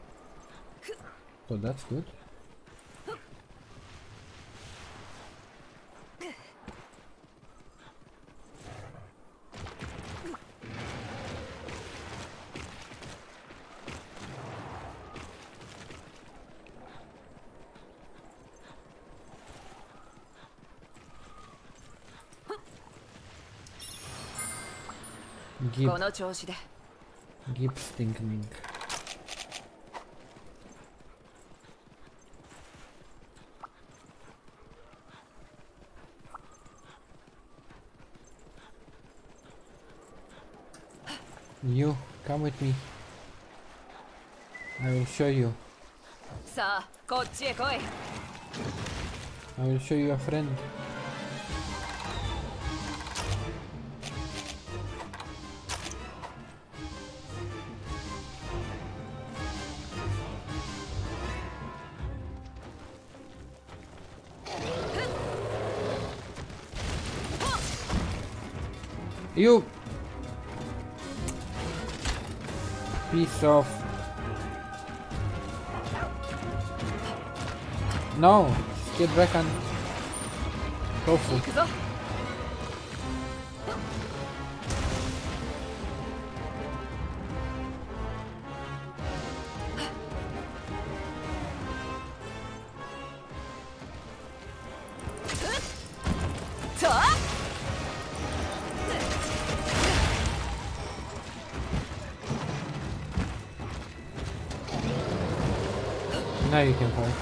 So that's good. Gib, この調子で。 Gib Stinkmink. You, come with me. I will show you. さあ、こっちへ来い。 I will show you a friend. You piece of no, just get back on tofu. 行くぞ。 Now you can fight.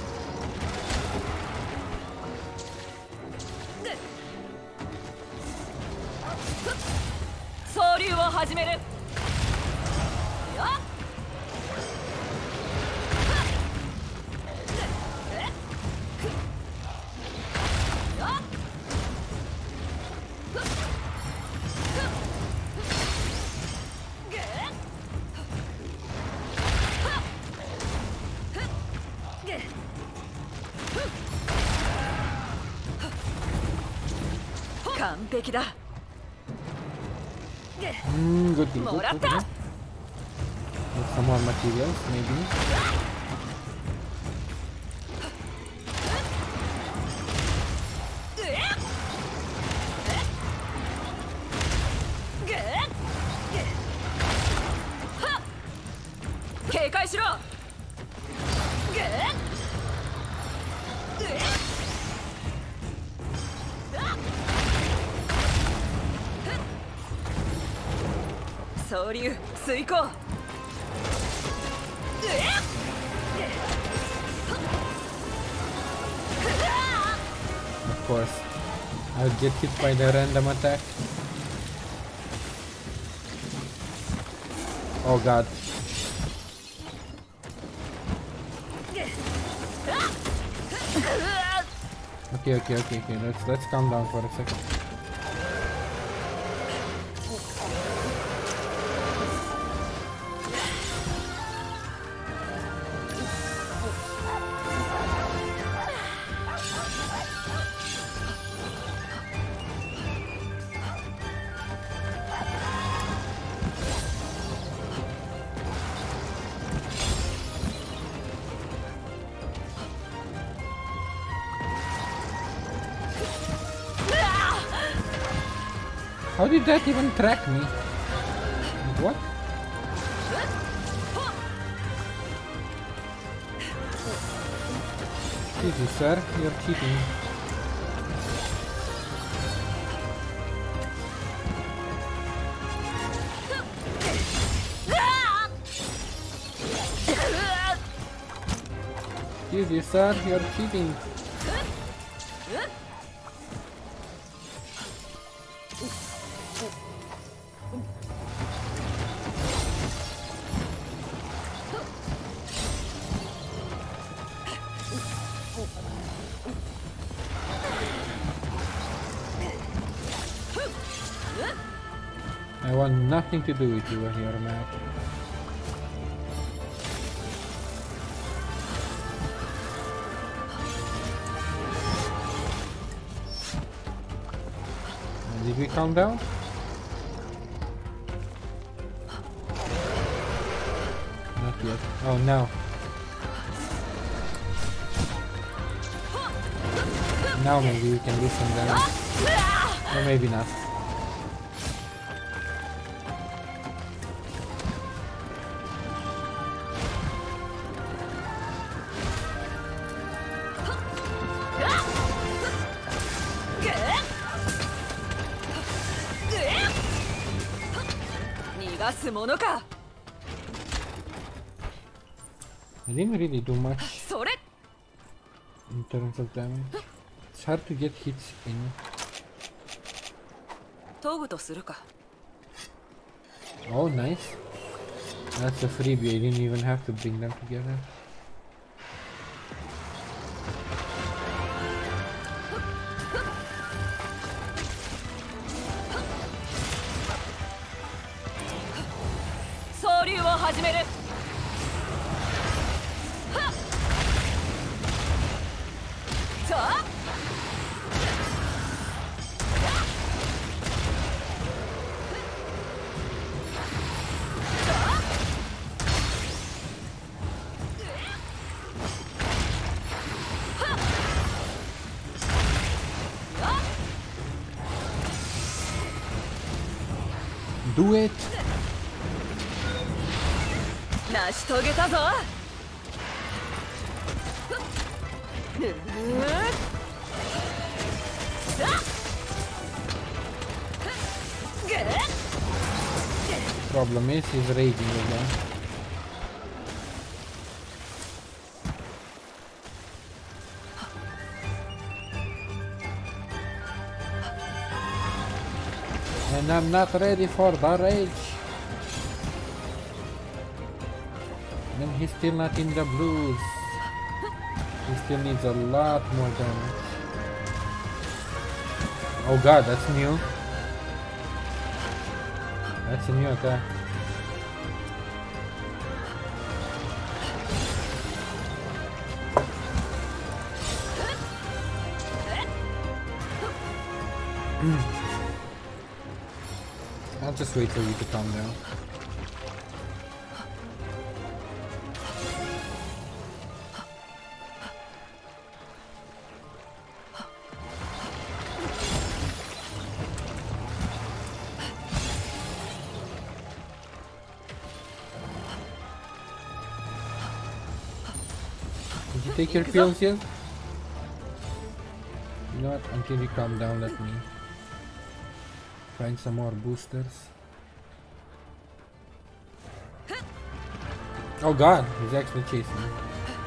総流を始める。よっ。 完璧だ。 Mm, good, good, good, good, Morata. good. With some more materials, maybe. 総流遂行。 Of course, I'll get hit by the random attack. Oh god. Okay, okay, okay, okay. Let's let's calm down for a second. How did that even track me? What? Easy, sir. You're cheating. Easy, sir. You're cheating. I want nothing to do with you here, Matt. Did we calm down? Not yet. Oh no. Now maybe we can do some damage. Or maybe not. I didn't really do much in terms of damage. It's hard to get hits in. Oh, nice. That's a freebie. I didn't even have to bring them together. Do it! Problem is, he's raging again. And I'm not ready for the rage. And he's still not in the blues. He still needs a lot more damage. Oh god, that's new. That's a new attack. I'll just wait for you to calm down. Did you take your pills yet? You know what? Until you calm down, let me find some more boosters. Oh god, he's actually chasing me.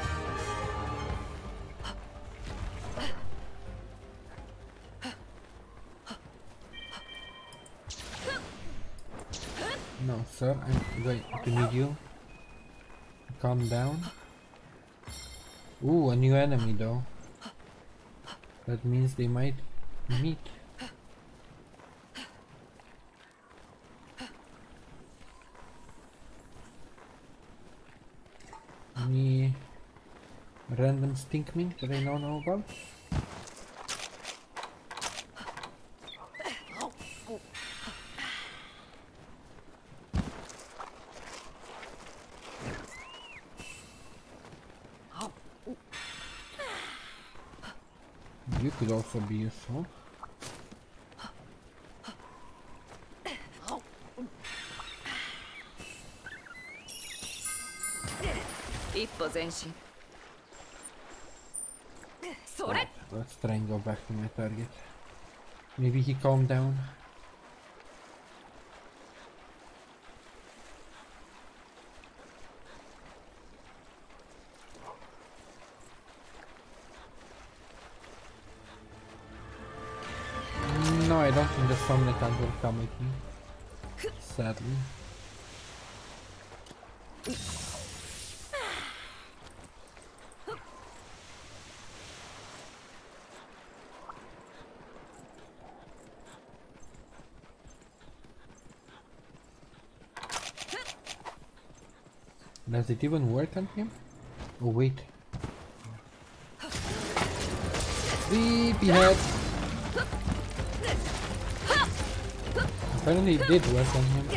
No, sir, I'm going to need you. Calm down. Ooh, a new enemy though. That means they might meet. Any random stinkmink that I don't know about? You could also be useful. Let's try and go back to my target. Maybe he calmed down. No, I don't think the Somnicant will come with me. Sadly. Does it even work on him? Oh wait. Sleepyhead! Apparently it did work on him.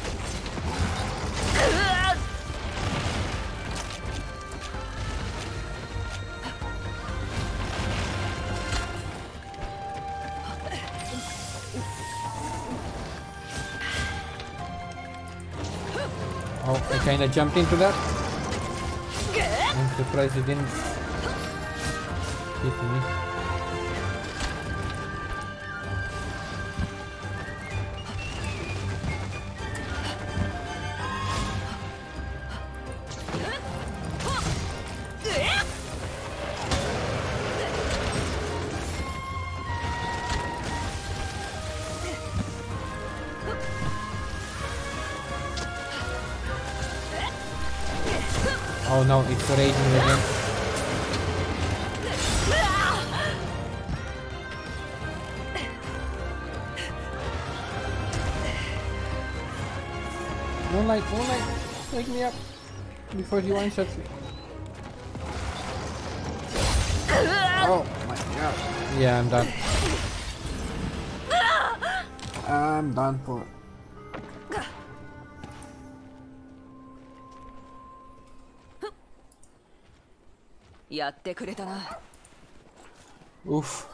Oh, I kinda jumped into that. I'm surprised it didn't hit me. Oh no, it's raging again. Moonlight, Moonlight, wake me up before he one-shots me. Oh my god. Yeah, I'm done. I'm done for. Oof.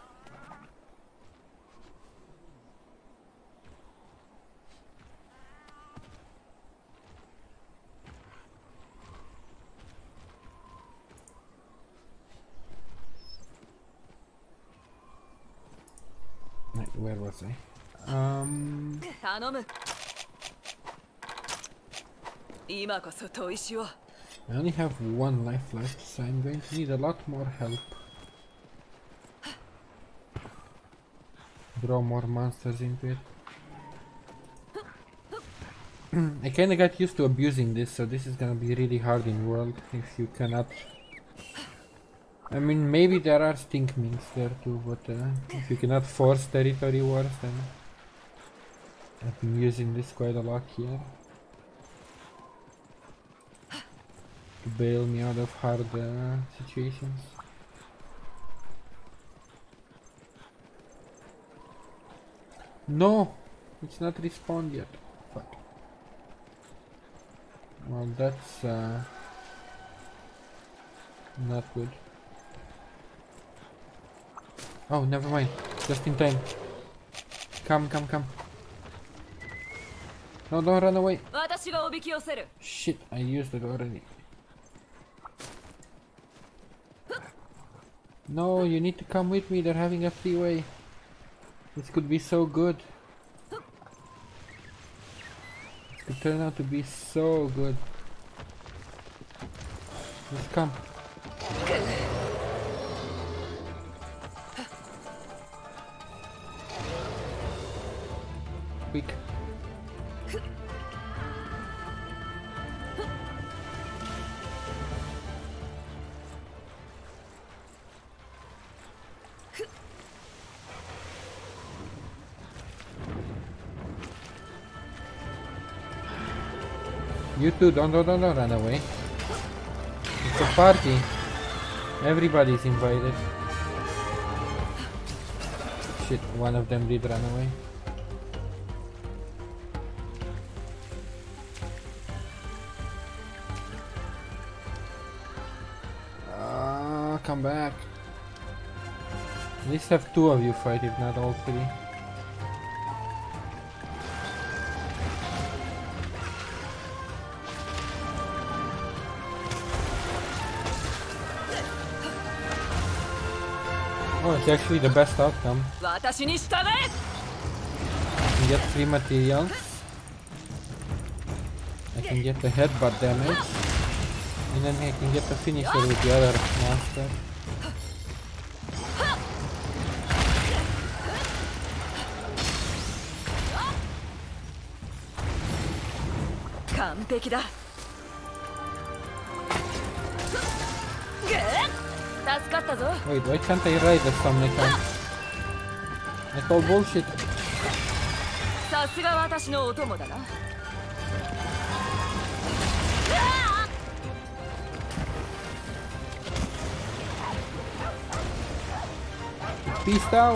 Where was I? Um. I only have one life left, so I'm going to need a lot more help. Draw more monsters into it. I kinda got used to abusing this, so this is gonna be really hard in World if you cannot. I mean, maybe there are stinkminks there too, but uh, if you cannot force territory wars, then I've been using this quite a lot here to bail me out of hard uh, situations. No, it's not respawned yet. Fuck. Well, that's uh, not good. Oh, never mind. Just in time. Come, come, come. No, don't run away. Shit, I used it already. No, you need to come with me. They're having a freeway. This could be so good. This could turn out to be so good. Just come. Quick. You two, don't, don't, don't, don't run away. It's a party. Everybody's invited. Shit, one of them did run away. Ah, come back. At least have two of you fight, if not all three. Oh, it's actually the best outcome. 私に従え I can get three materials. I can get the headbutt damage. And then I can get the finisher with the other monster. Perfect. 助かったぞ。 Wait, why can't I ride the Summonicon? I call bullshit. さすが私のお供だな。 Peaced out.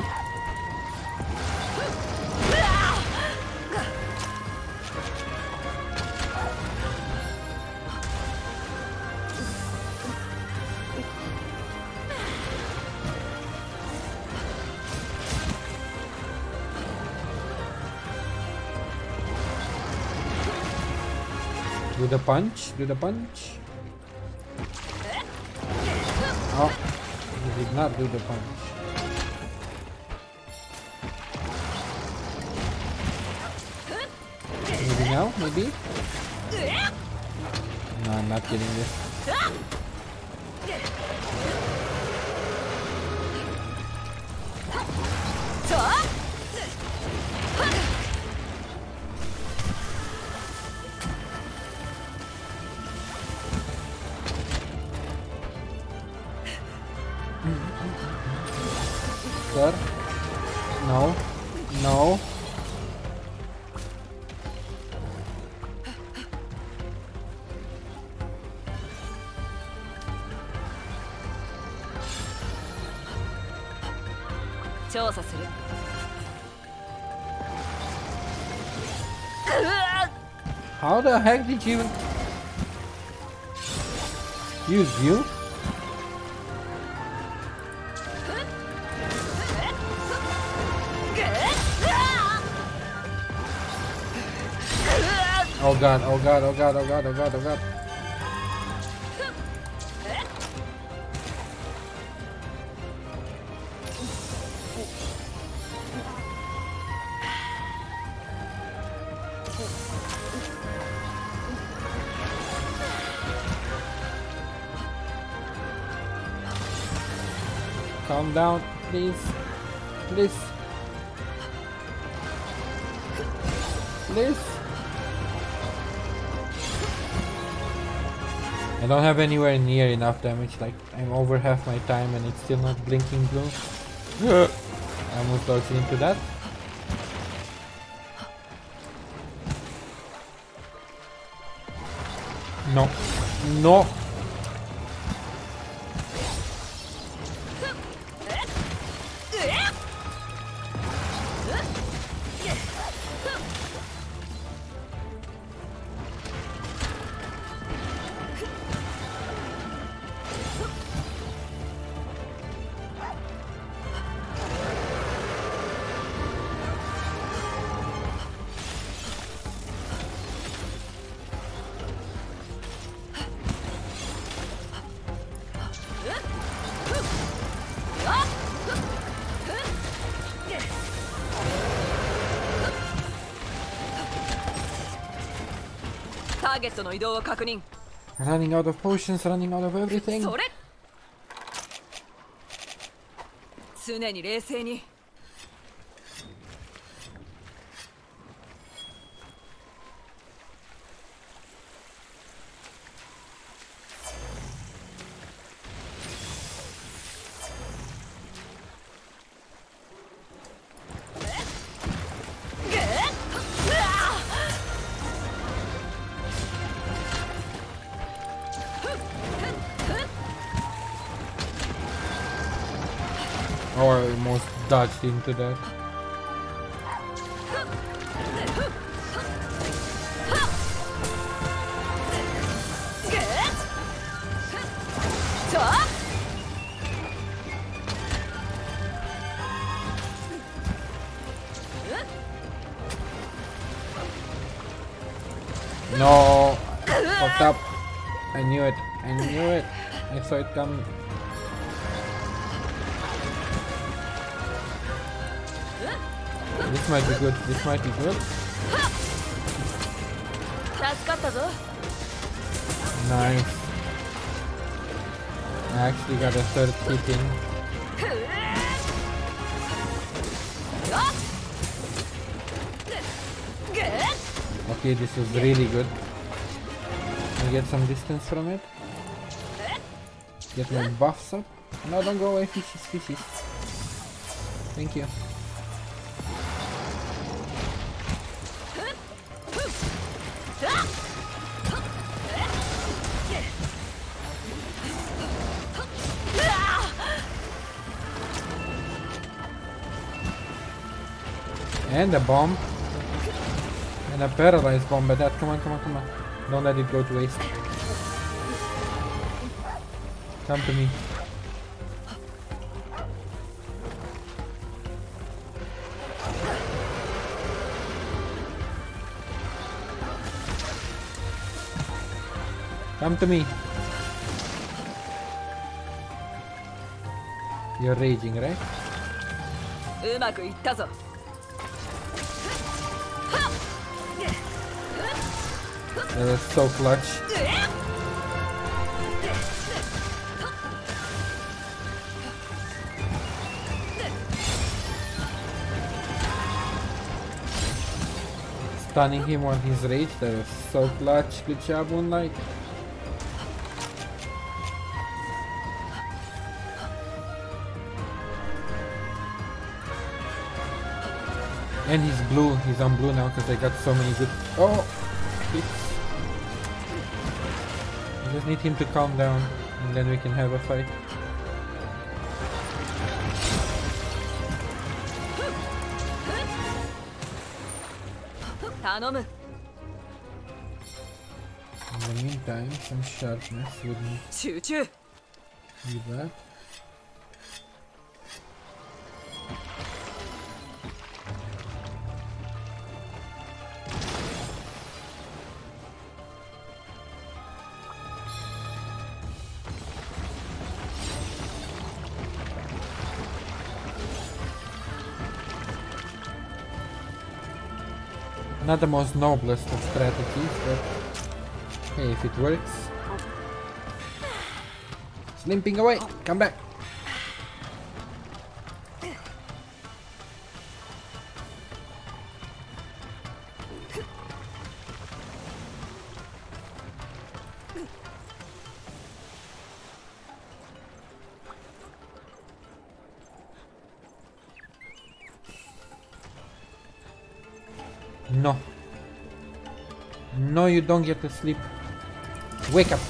Do the punch, do the punch. Oh, he did not do the punch. Maybe now, maybe? No, I'm not getting this. Sir? No. No. How the heck did you even use you? Oh god, oh god, oh god, oh god, oh god, oh god. Calm down, please. Please. Please. I don't have anywhere near enough damage, like I'm over half my time and it's still not blinking blue. I almost dodged into that. No. No. Target の移動を確認。 Running out of potions, running out of everything. それ常に冷静に。 Oh, I almost dodged into that. No, fucked up. I knew it. I knew it. I saw it coming. This might be good. This might be good. Nice. I actually got a third hit in. Okay, this was really good. I get some distance from it. Get my buffs up. No, don't go away, fishies, fishies. Thank you. And a bomb. And a paralyzed bomb at that. Come on, come on, come on. Don't let it go to waste. Come to me. Come to me. You're raging, right? うまくいったぞ。 That was so clutch. Stunning him on his rage, that was so clutch. Good job, Moonlight. And he's blue, he's on blue now because I got so many good... Oh! Hits. I just need him to calm down and then we can have a fight. In the meantime, some sharpness wouldn't be bad. Not the most noblest of strategies, but hey, if it works. Slimping away, come back. No. No, you don't get to sleep. Wake up.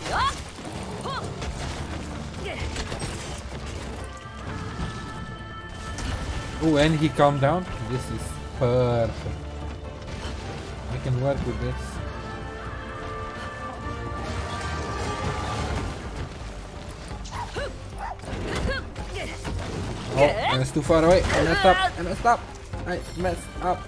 Oh, and he calmed down. This is perfect. I can work with this. Oh, I was too far away. I messed up. I messed up. I messed up.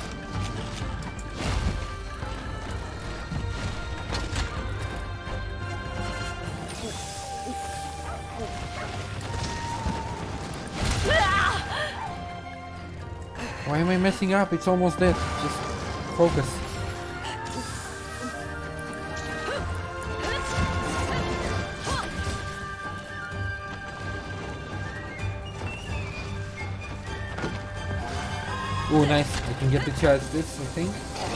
Why am I messing up? It's almost dead. Just focus. Oh, nice. I can get to charge this, I think.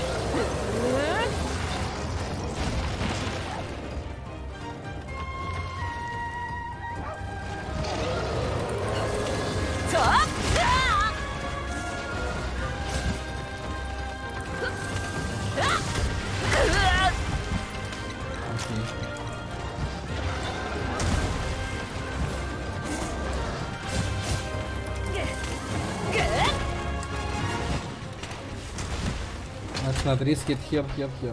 Let's not risk it. Heal, heal, heal.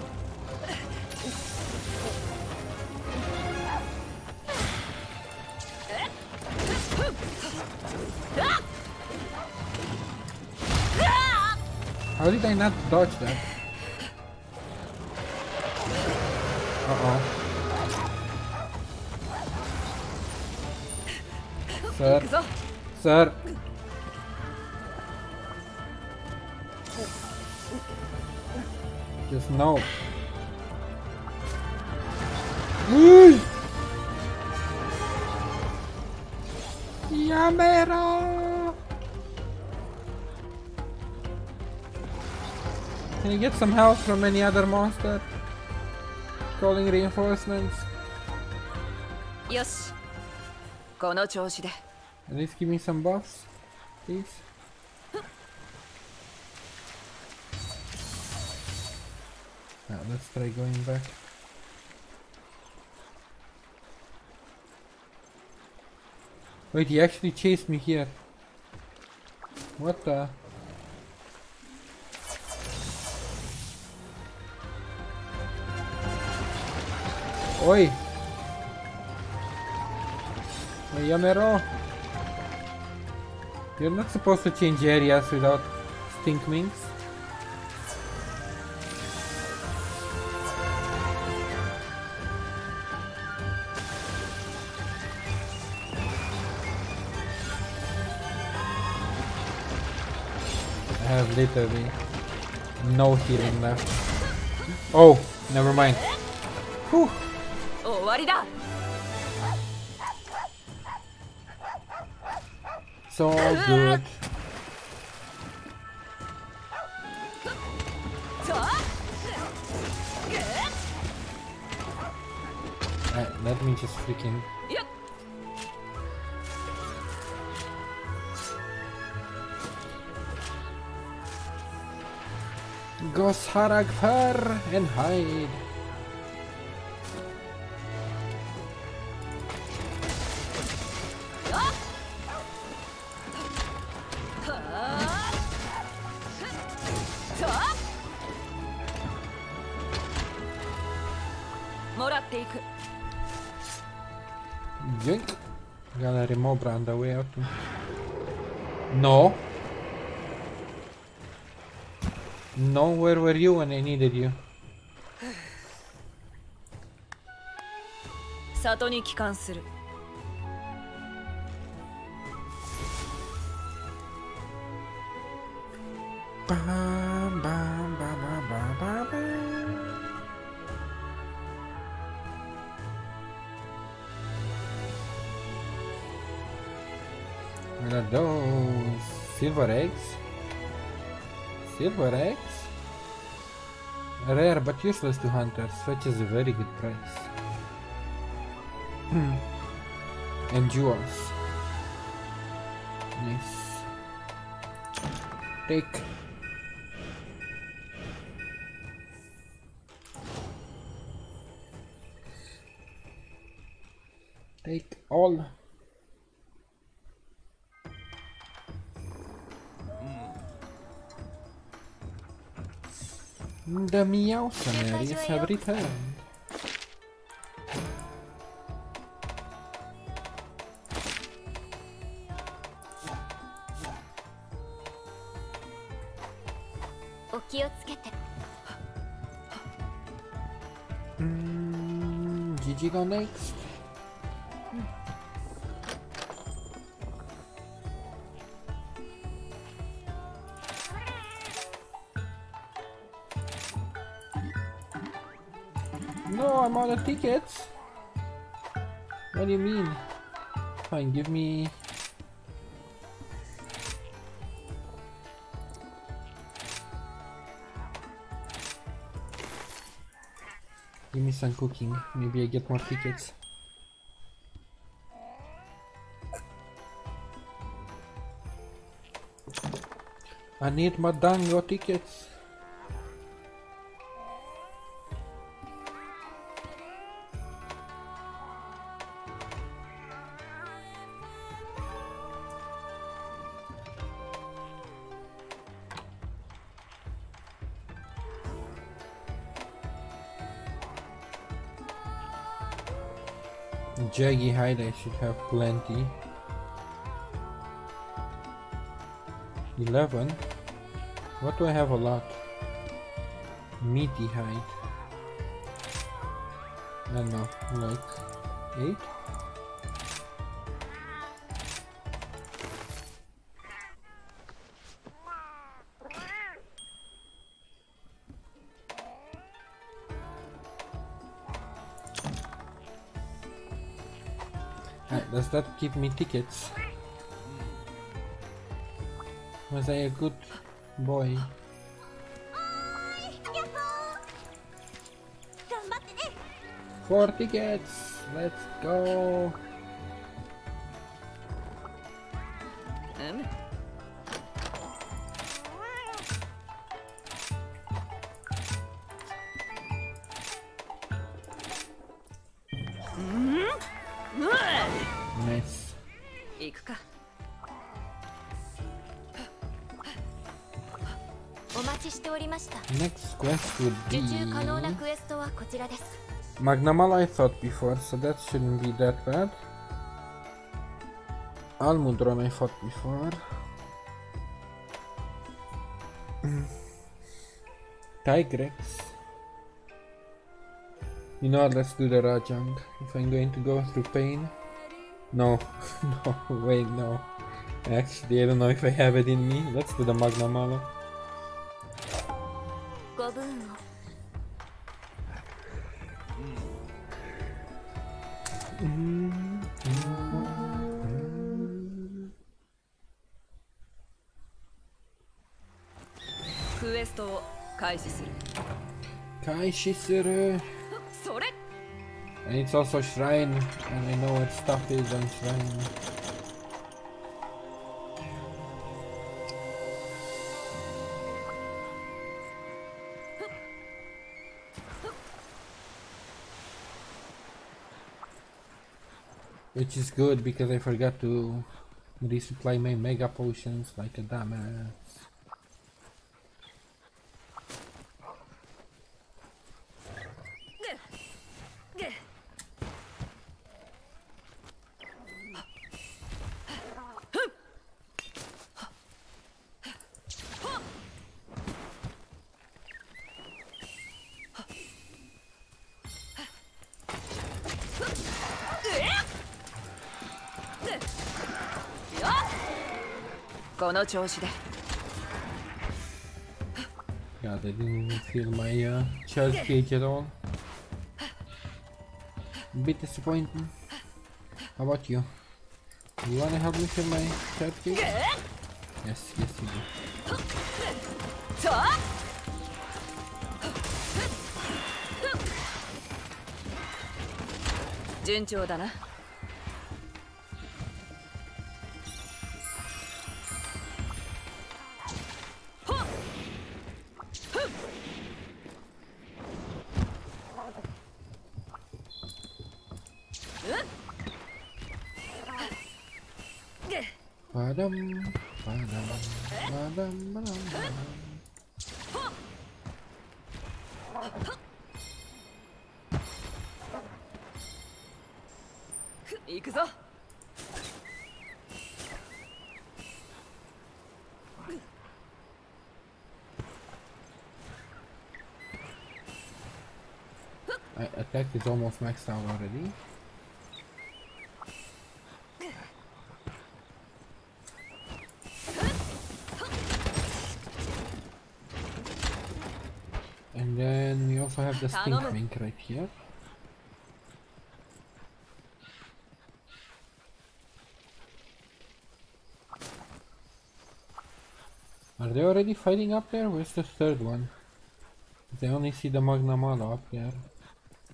How did I not dodge that? Uh-oh. Sir. Sir. Just no. Woo! Yamero! Can you get some help from any other monster? Calling reinforcements. Yoshi. この調子で At least give me some buffs, please. Ah, let's try going back. Wait, he actually chased me here. What the? Oi! Hey, Yamero! You're not supposed to change areas without stink minks. I have literally no healing left. Oh, never mind. Whew. 終わりだ So good. Uh, let me just freaking. Yep. Go Saragfar and hide. Yoink. Gotta remove on the way out. No. No, where were you when I needed you? 里に帰還する Bam, bam, bam, bam, bam, bam, bam. What are those? Silver eggs? Silver eggs? Rare but useless to hunters, fetches a very good price. And jewels. Nice. Take. Take all. The Meowsanaries have returned. Mm, Gigi go next. No, I'm out of tickets. What do you mean? Fine, give me... Give me some cooking. Maybe I get more tickets. I need my dango tickets. Jaggy hide, I should have plenty. eleven. What do I have a lot? Meaty hide. I don't know, like eight? Does that give me tickets? Was I a good boy? Four tickets! Let's go! Um. Nice. 行くか。 お待ちしておりました。 Next quest would 受注 be 可能なクエストはこちらです。 Magnamala I thought before, so that shouldn't be that bad. Almudron I fought before. Tigrex. You know what, let's do the Rajang. If I'm going to go through pain. No, no, wait, no. Actually, I don't know if I have it in me. Let's do the Magnamala. ご分を。 クエストを開始する。 開始する。 それ。 And it's also shrine, and I know what stuff is on shrine. Which is good because I forgot to resupply my mega potions like a dumbass. God, I didn't even feel my uh, charge gauge at all. A bit disappointing. How about you? You wanna help me fill my charge gauge? Yes, yes you do. Badam, badam, badam, badam, badam. My attack is almost maxed out already. And then we also have the stink wink right here. Are they already fighting up there? Where's the third one? I only see the Magnamala up there.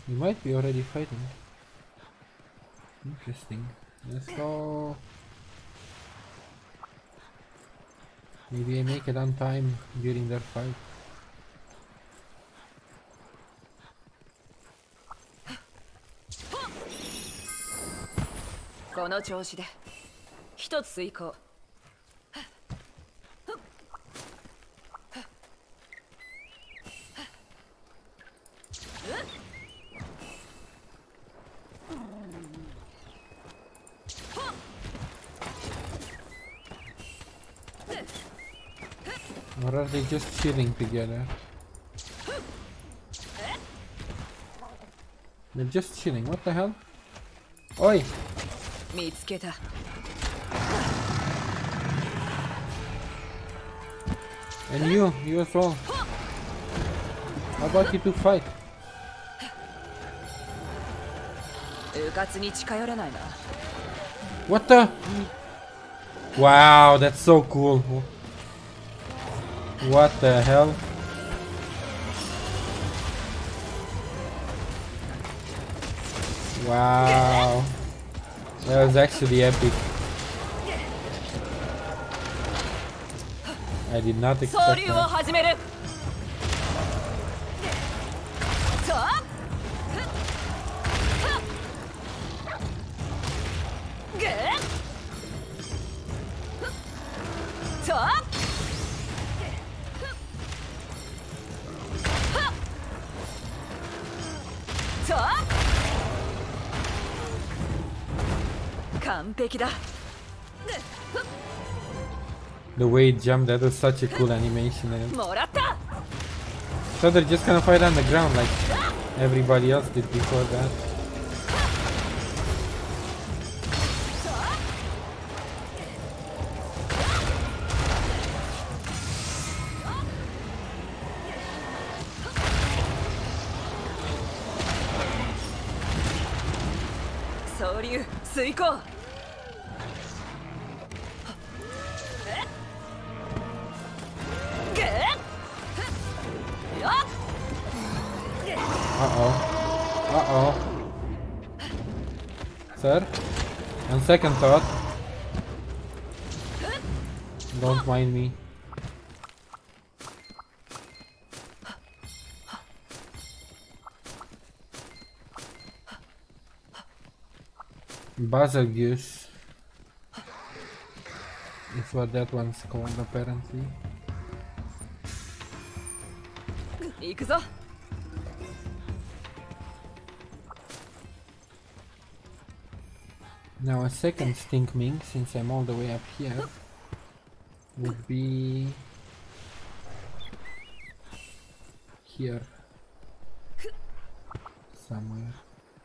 You might be already fighting. Interesting. Let's go. Maybe I make it on time during their fight. この調子で一つ遂行。 Or are they just chilling together? They're just chilling, what the hell? Oi! 見つけた。 And you, you as well. How about you to fight? うかつに近寄れないな。 What the? Wow, that's so cool. What the hell? Wow. That was actually epic. I did not expect 総流を that. 始める。さあ。ぐっ。さあ。 完璧だ。 The way it jumped, that was such a cool animation. And もらった。 so they're just gonna fight on the ground like everybody else did before that. 総流遂行。 Uh-oh. Uh-oh. Sir? On second thought. Don't mind me. Bazelgeuse is what that one's called apparently. 行くぞ。 Now a second Stinkmink, since I'm all the way up here, would be here somewhere.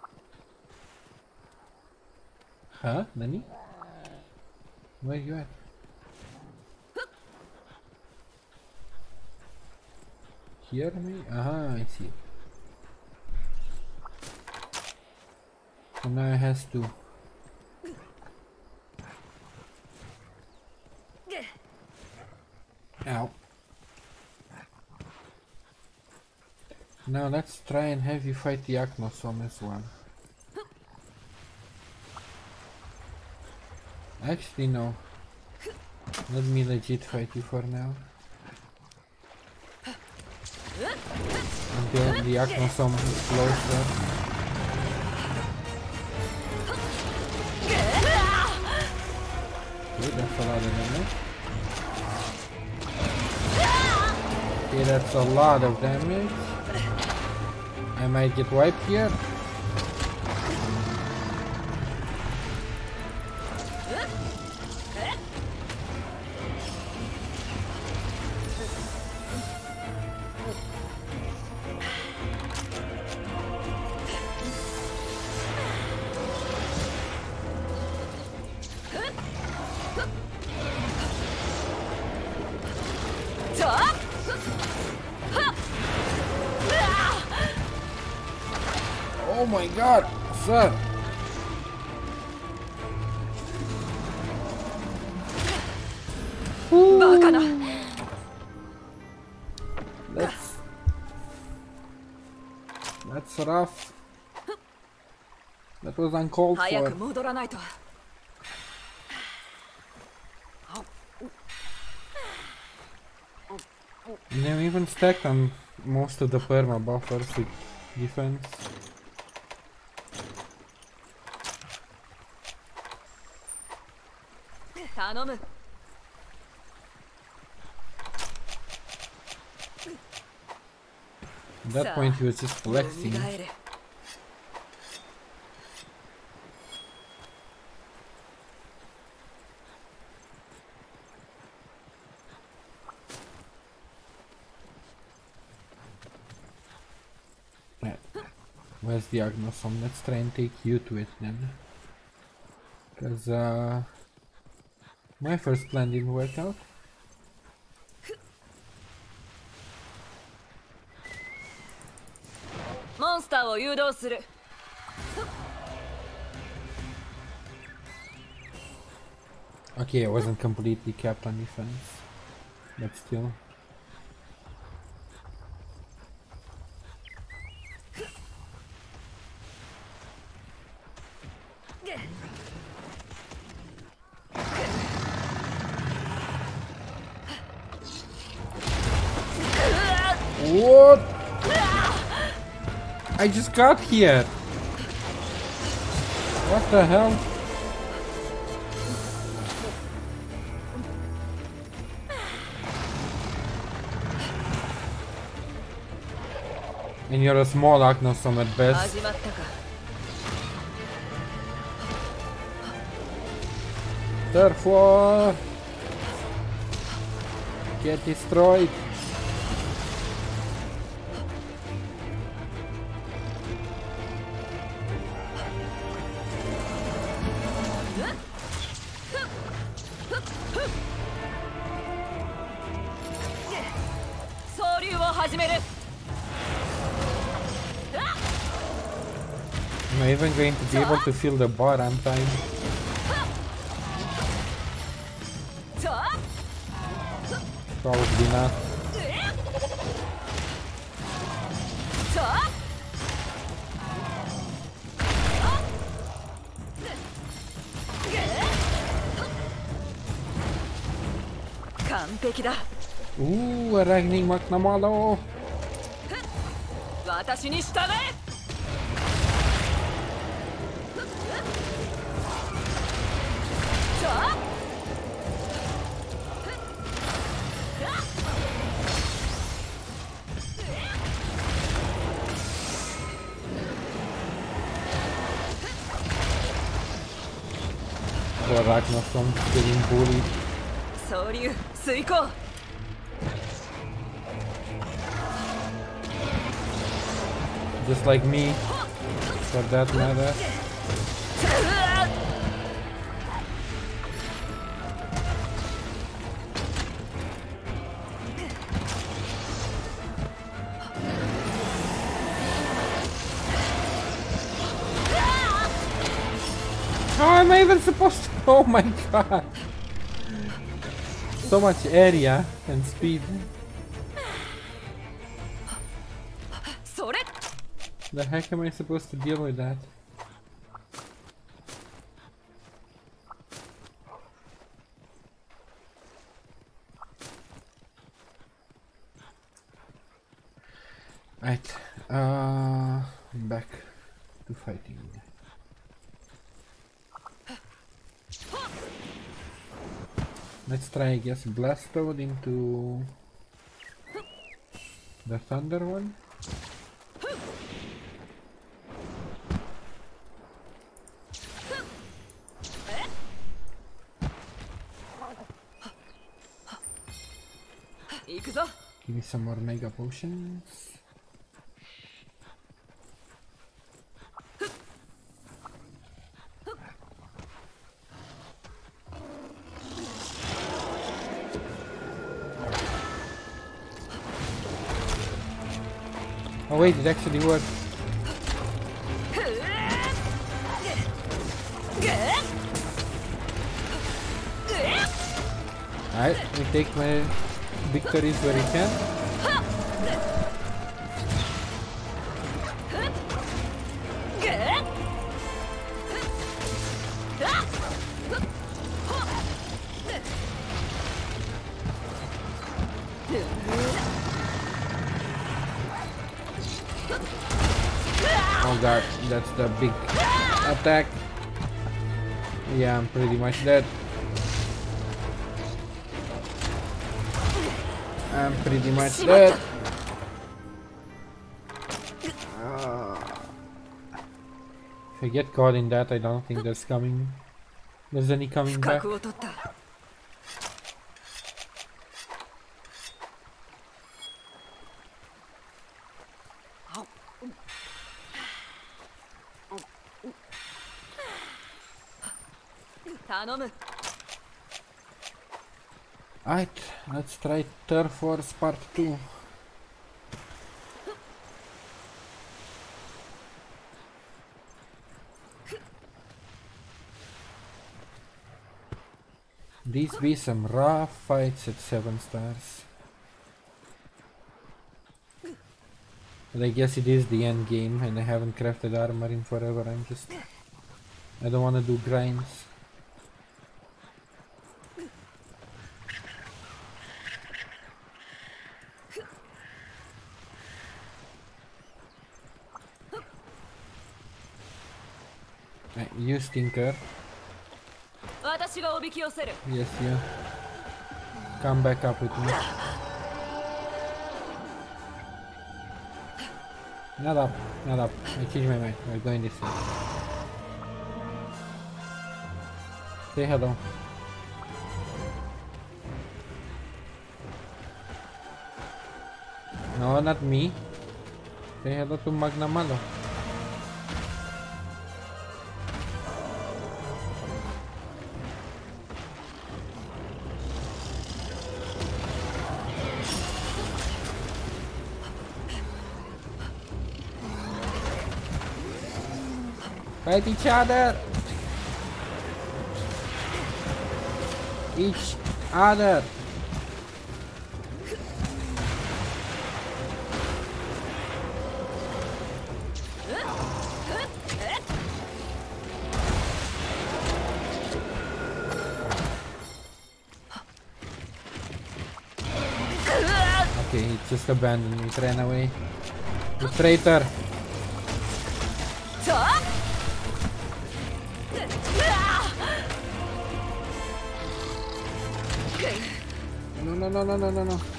Huh? Nani? Where you at? Here maybe? Aha, I see. So now it has to. Ow. Now let's try and have you fight the Aknosom as well. Actually no. Let me legit fight you for now. Until the Aknosom is closer. Okay, that's a lot of damage. Okay, that's a lot of damage. I might get wiped here. Oh my god, sir! That's... That's rough. That was uncalled 早く for. 戻らないと。 And I'm even stacked on most of the perma buffers with defense. Tanomu. At that point he was just flexing. Where's the Agnosom? Let's try and take you to it then. Cause uh, my first plan didn't work out. Monster を誘導する。 Okay, I wasn't completely capped on defense, but still. What? I just got here. What the hell? And you're a small Agnosom at best. Therefore, get destroyed. Am I even going to be able to fill the bar on time? Probably not. Ooh, a Ragning McNamara! 私に従え Poor Agnosom getting bullied. 総流遂行 Just like me, for that matter. How am I even supposed to? Oh my god! So much area and speed. The heck am I supposed to deal with that? Right, uh, back to fighting. Let's try, I guess, Blast Toad into the Thunder one. Give me some more Mega Potions. Oh wait, it actually worked. Alright, we take my victories where we can. Oh god, that's the big attack. Yeah, I'm pretty much dead. I'm pretty much dead. Uh, if I get caught in that, I don't think there's coming. There's any coming back. 角を取った 頼む Alright, let's try Turf Force Part two. These be some rough fights at seven stars. But I guess it is the end game and I haven't crafted armor in forever. I'm just... I don't want to do grinds. Right, you Stinker. 私がおびき寄せる Yes, you. Come back up with me. Not up, not up. I changed my mind. We're going this way. Say hello. No, not me. Say hello to Magna Malo. Fight each other! Each other! Okay, he just abandoned me, ran away. You traitor! No, no, no, no, no, no, no.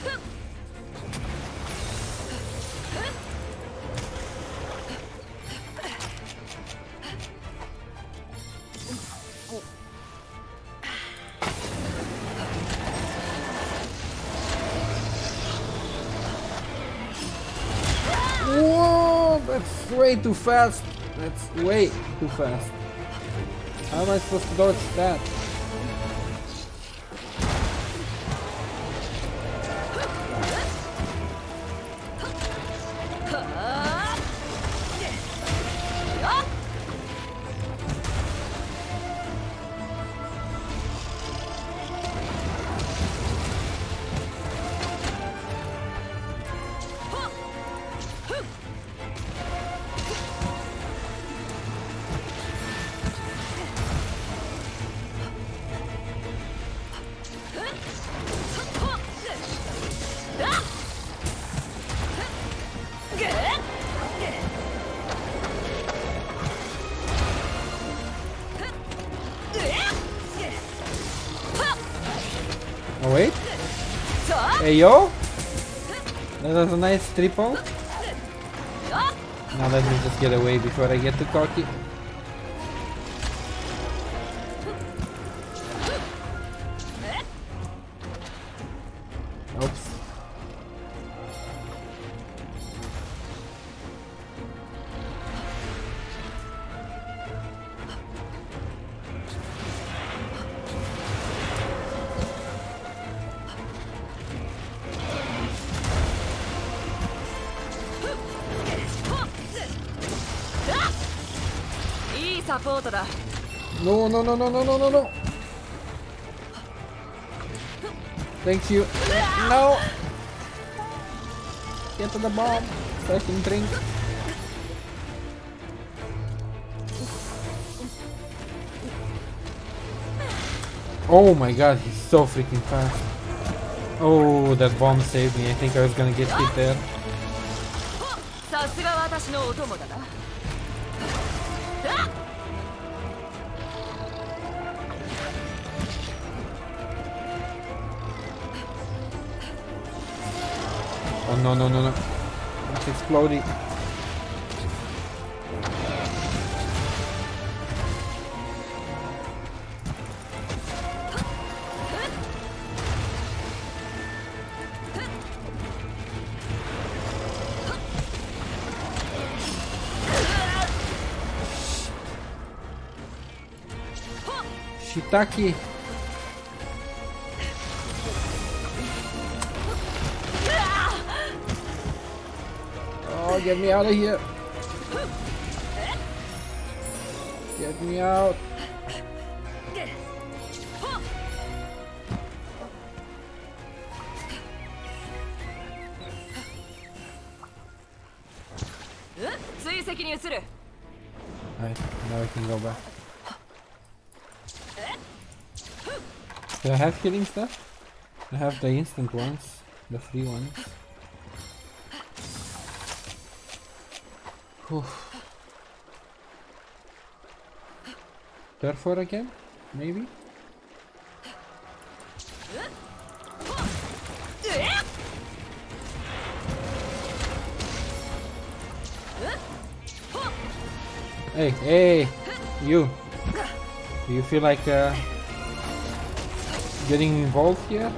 Whoa, that's way too fast. That's way too fast. How am I supposed to dodge that? Oh wait. Hey yo! That was a nice triple. Now let me just get away before I get too cocky. Oops. No, no, no, no, no, no, no, no. Thank you. No. Get to the bomb so I can drink. Oh my god, he's so freaking fast. Oh, that bomb saved me. I think I was gonna get hit there. さすが私のお供だな。あっ Oh no no no no. It's exploding. Shiitake. Oh, get me out of here. Get me out. Alright, now we can go back. Do I have killing stuff? I have the instant ones, the free ones. Whew. Therefore again? Maybe? Hey, hey, you. Do you feel like uh, getting involved here?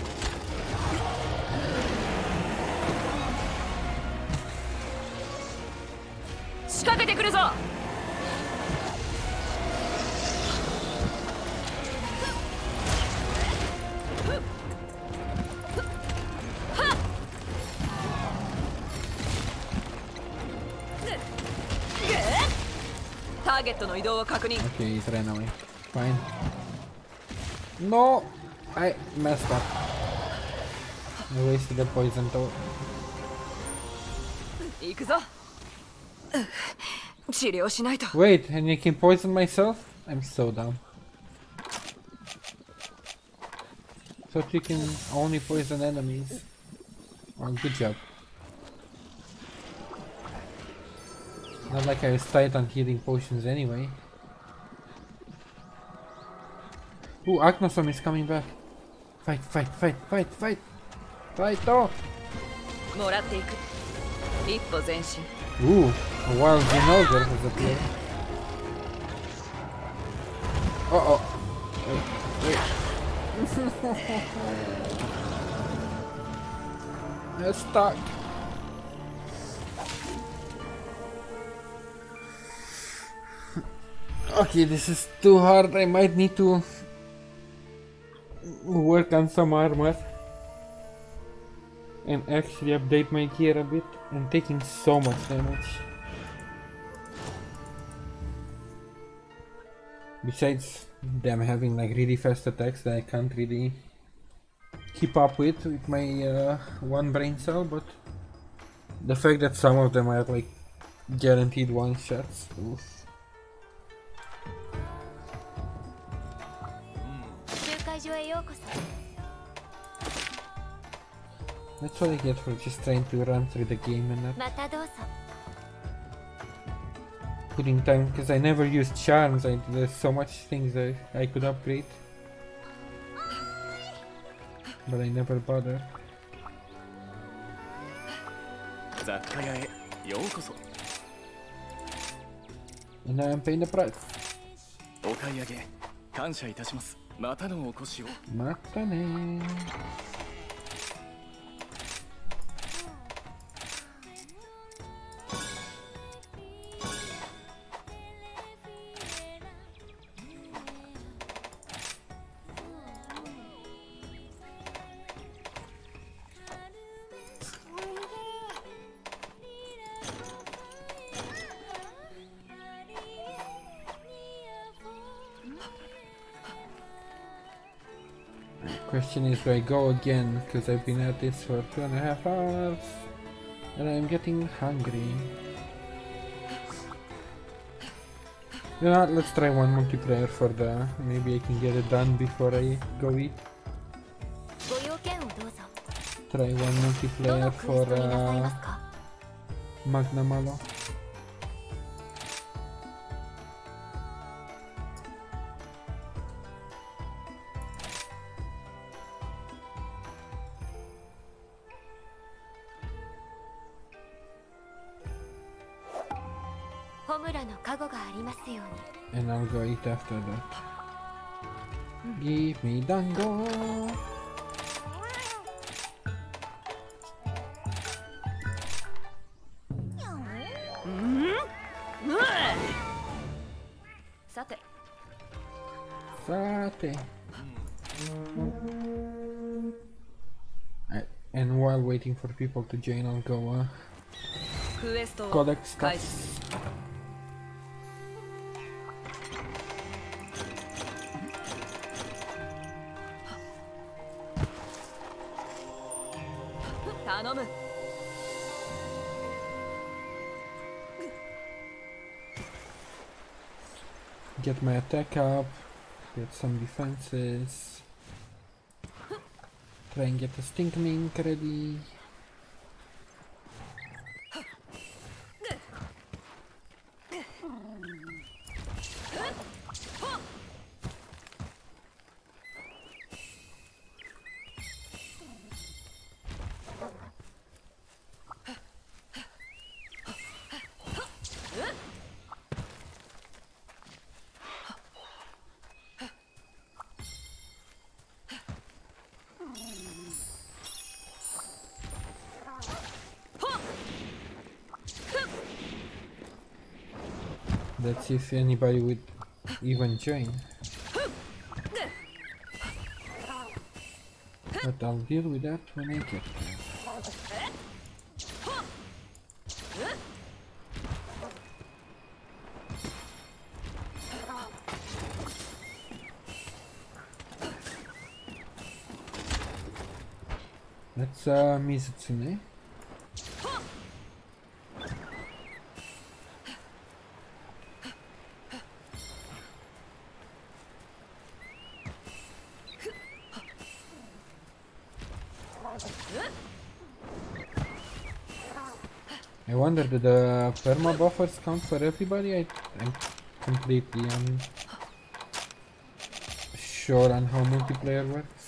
Okay, he's ran away. Fine. No! I messed up. I wasted the poison though. Wait, and I can poison myself? I'm so dumb. Thought you can only poison enemies. Well, good job. Not like I was tight on healing potions anyway. Ooh, Aknosom is coming back. Fight, fight, fight, fight, fight! Fight, oh! Ooh, a wild Zinogre has appeared. Uh oh. Wait, wait. Let's stuck. Okay, this is too hard. I might need to work on some armor and actually update my gear a bit. I'm taking so much damage. Besides them having like really fast attacks that I can't really keep up with with my uh, one brain cell, but the fact that some of them are like guaranteed one shots. Oof. That's what I get for just trying to run through the game and not putting time, because I never used charms. I, there's so much things I, I could upgrade, but I never bother. And now I'm paying the price. Matane. Question is, do I go again? Because I've been at this for two and a half hours and I'm getting hungry. You know what, let's try one multiplayer for the... maybe I can get it done before I go eat. try one ど multiplayer のクエ for ストになさいます uh, か？ Magna Malo. And I'll go eat after that. Give me dango. Sate. Sate. I, and while waiting for people to join, I'll go uh, collect stuff. 頼む。 Get my attack up, get some defenses, try and get a stink mink ready. Let's see if anybody would even join. But I'll deal with that when I get there. That's uh, Mizutsune. I wonder, do the perma buffers count for everybody? I, I'm completely unsure on how multiplayer works.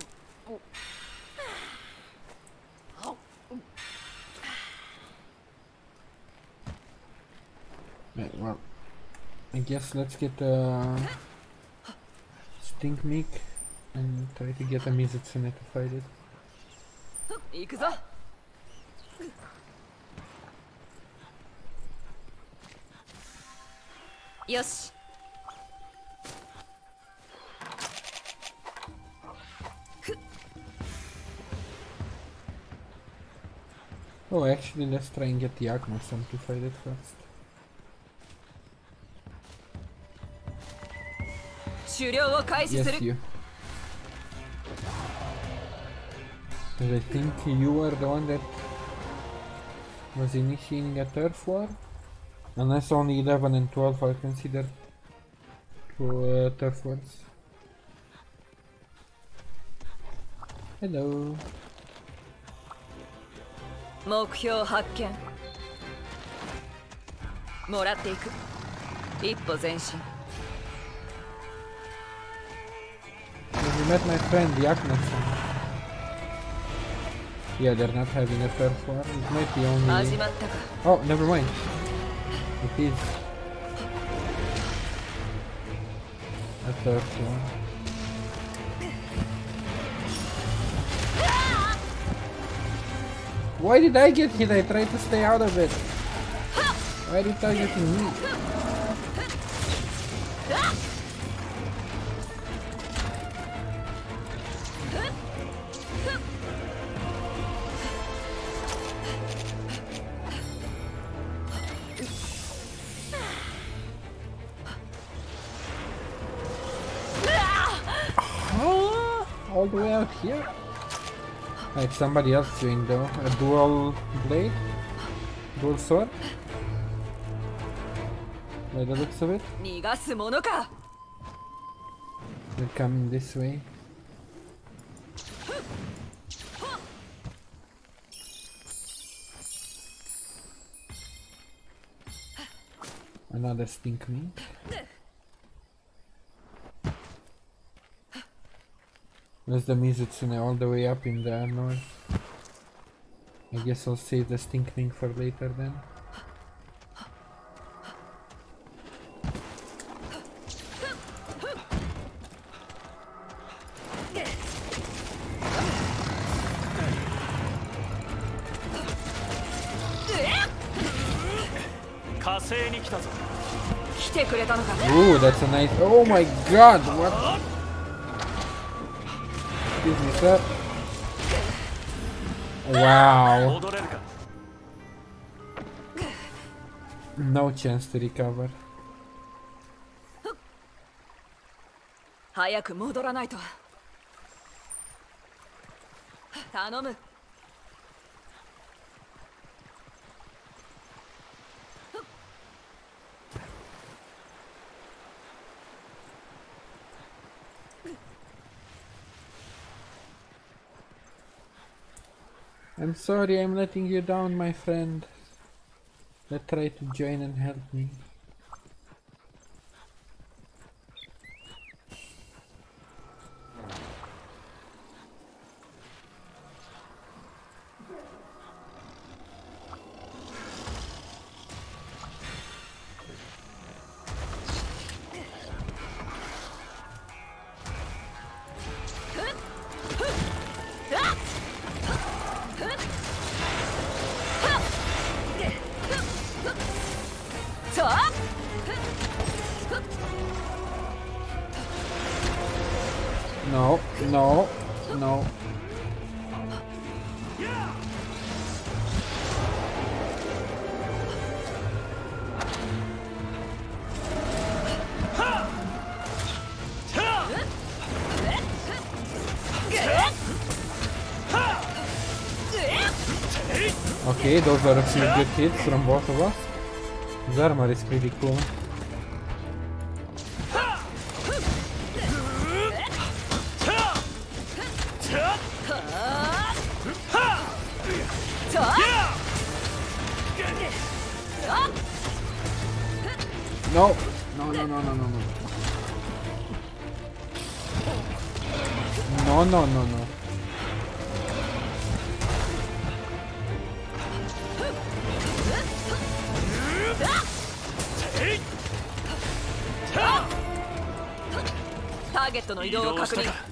Right, well, I guess let's get a stink meek and try to get a Mizutsune to fight it. 行くぞ。よし。 Oh, actually, let's try and get the Akuma-san to fight it first. 狩猟を開始す Yes, る。 you. Because I think you were the one that was initiating a turf war. Unless only eleven and twelve are considered for uh, turf wars. Hello. 目標発見。もらっていく。一歩前進。 Have you met my friend, the Akuma-san? Yeah, they're not having a turf war. It might be only... 始まったか。 Oh, never mind. It is a turf war. Why did I get hit? I tried to stay out of it. Why are you targeting me? All the way out here? Like somebody else doing though. A dual blade? Dual sword? By the looks of it. 逃がすものか。 They're coming this way. Another stink meat. There's the Mizutsune all the way up in the north. I guess I'll save the stink mink for later then. Ooh, that's a nice. Oh my god, what? Excuse me, sir. Wow. No chance to recover. 早く戻らないと。頼む。 I'm sorry, I'm letting you down, my friend. Let's try to join and help me. No, no, no. Okay, those are a few good hits from both of us. His armor is pretty cool. No, no, no, no, no, no, no. No, no, no, no. Target の移動を確認。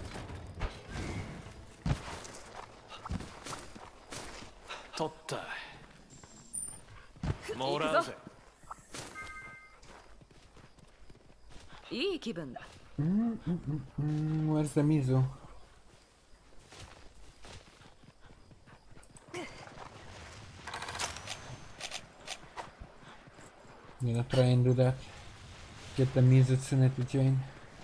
取った。もらうぜ。 いい気分だ。 Mm, mm, mm, mm. Where's the Mizu? I'm gonna try and do that. Get the Mizutsune to join.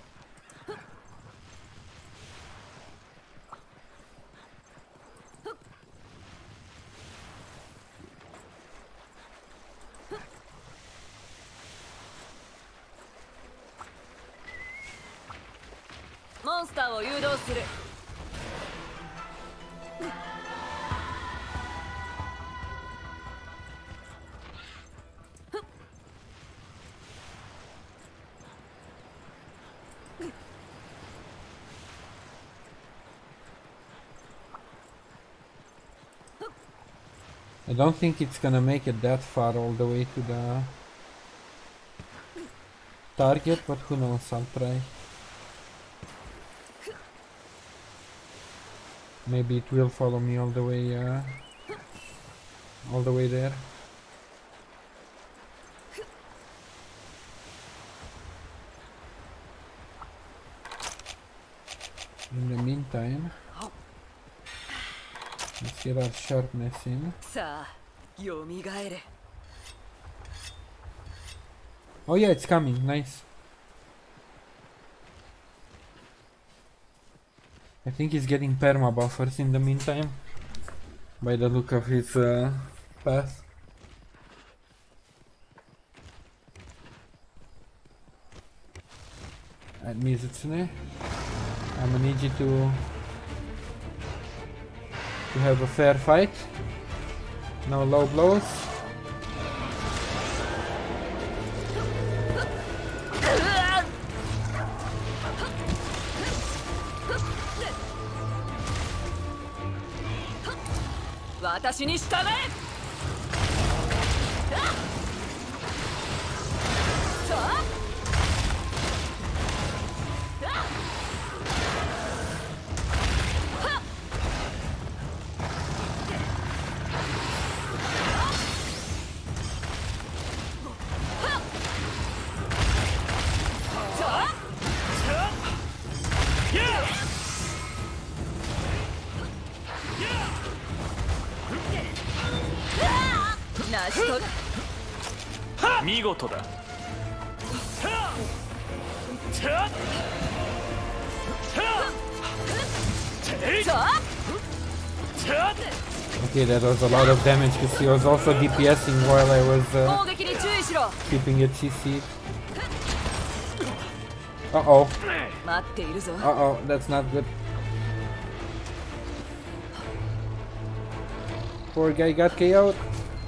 Monster を誘導する。 I don't think it's gonna make it that far all the way to the target, but who knows, I'll try. Maybe it will follow me all the way, uh, all the way there. In the meantime, let's get our sharpness in. Oh yeah, it's coming, nice. I think he's getting perma buffers in the meantime, by the look of his uh, path. And Mizutsune, I'm gonna need you to to have a fair fight. No low blows. 私に従え。 見事だ。 Okay, that was a lot of damage because he was also DPSing while I was uh, 攻撃に注意しろ。 keeping it C C. Uh oh. 待っているぞ。 Uh oh, that's not good. Poor guy got K O'd.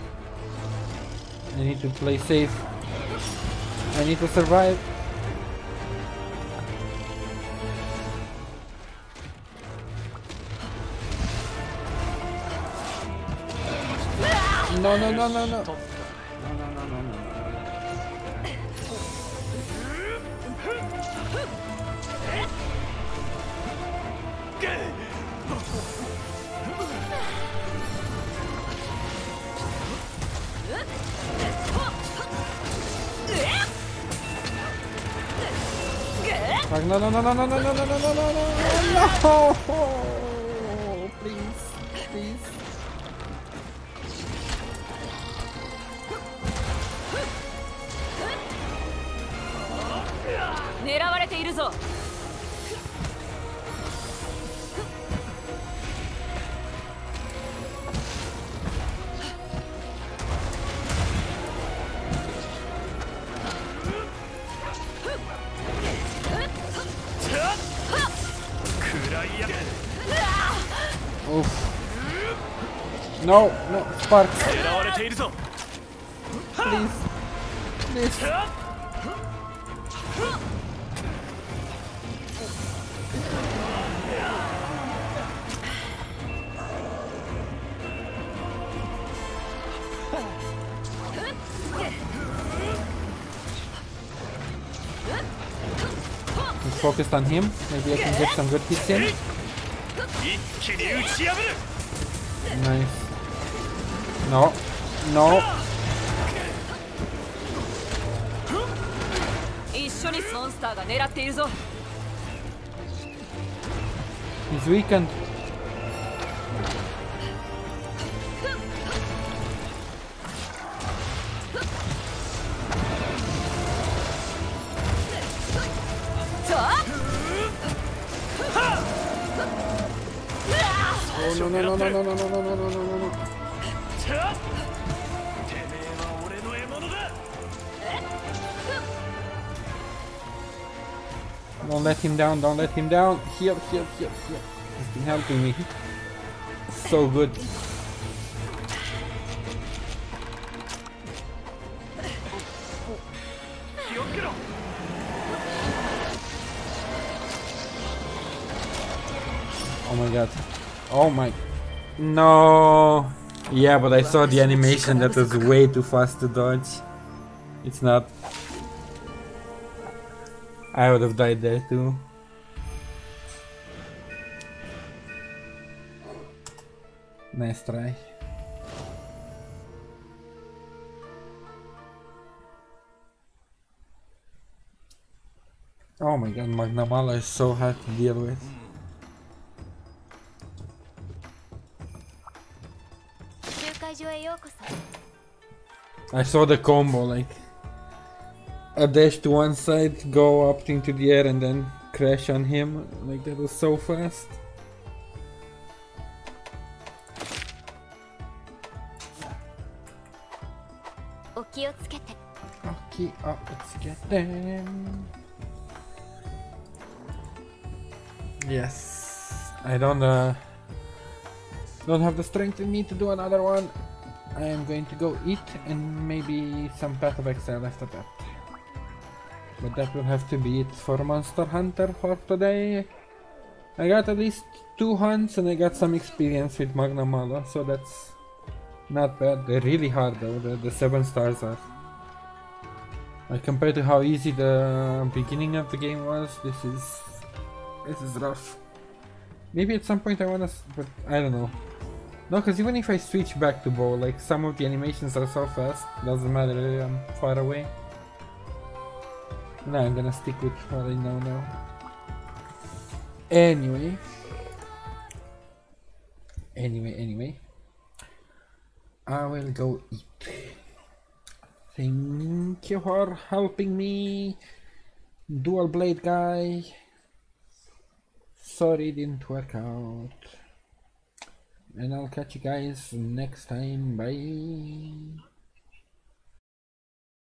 I need to play safe. I need to survive. No, no, no, no, no. No, no, no, no, no. あ、no, no, no, no, no, no, no, no, no, no, no, no, no, please, please. 狙われているぞ。 Oof. No, no, Sparks. 狙われているぞ。 Please. Please. Let's focus on him. Maybe I can get some good hits in. 一気に打ち破る。 Nice. No. No. 一緒にモンスターが狙っているぞ。 He's weakened. Oh no no no no no no no no no no no no. Don't let him down, don't let him down. Heal, heal, heal, heal. He's been helping me. So good. Oh my god. Oh my. No. Yeah, but I saw the animation that was way too fast to dodge. It's not. I would have died there too. Nice try. Oh my god, Magnamalo is so hard to deal with. I saw the combo, like a dash to one side, go up into the air and then crash on him. Like that was so fast. Okay, oh, let's get them. Yes, I don't uh, don't have the strength in me to do another one. I am going to go eat and maybe some Path of Exile after that. But that will have to be it for Monster Hunter for today. I got at least two hunts and I got some experience with Magnamalo, so that's Not bad. They're really hard though. The, the seven stars are. Like compared to how easy the beginning of the game was, this is this is rough. Maybe at some point I wanna, but I don't know. No, because even if I switch back to bow, like some of the animations are so fast, doesn't matter if I'm far away. No, I'm gonna stick with what I know now. Anyway. Anyway, anyway. I will go eat. Thank you for helping me, Dual Blade guy. Sorry it didn't work out. And I'll catch you guys next time. Bye.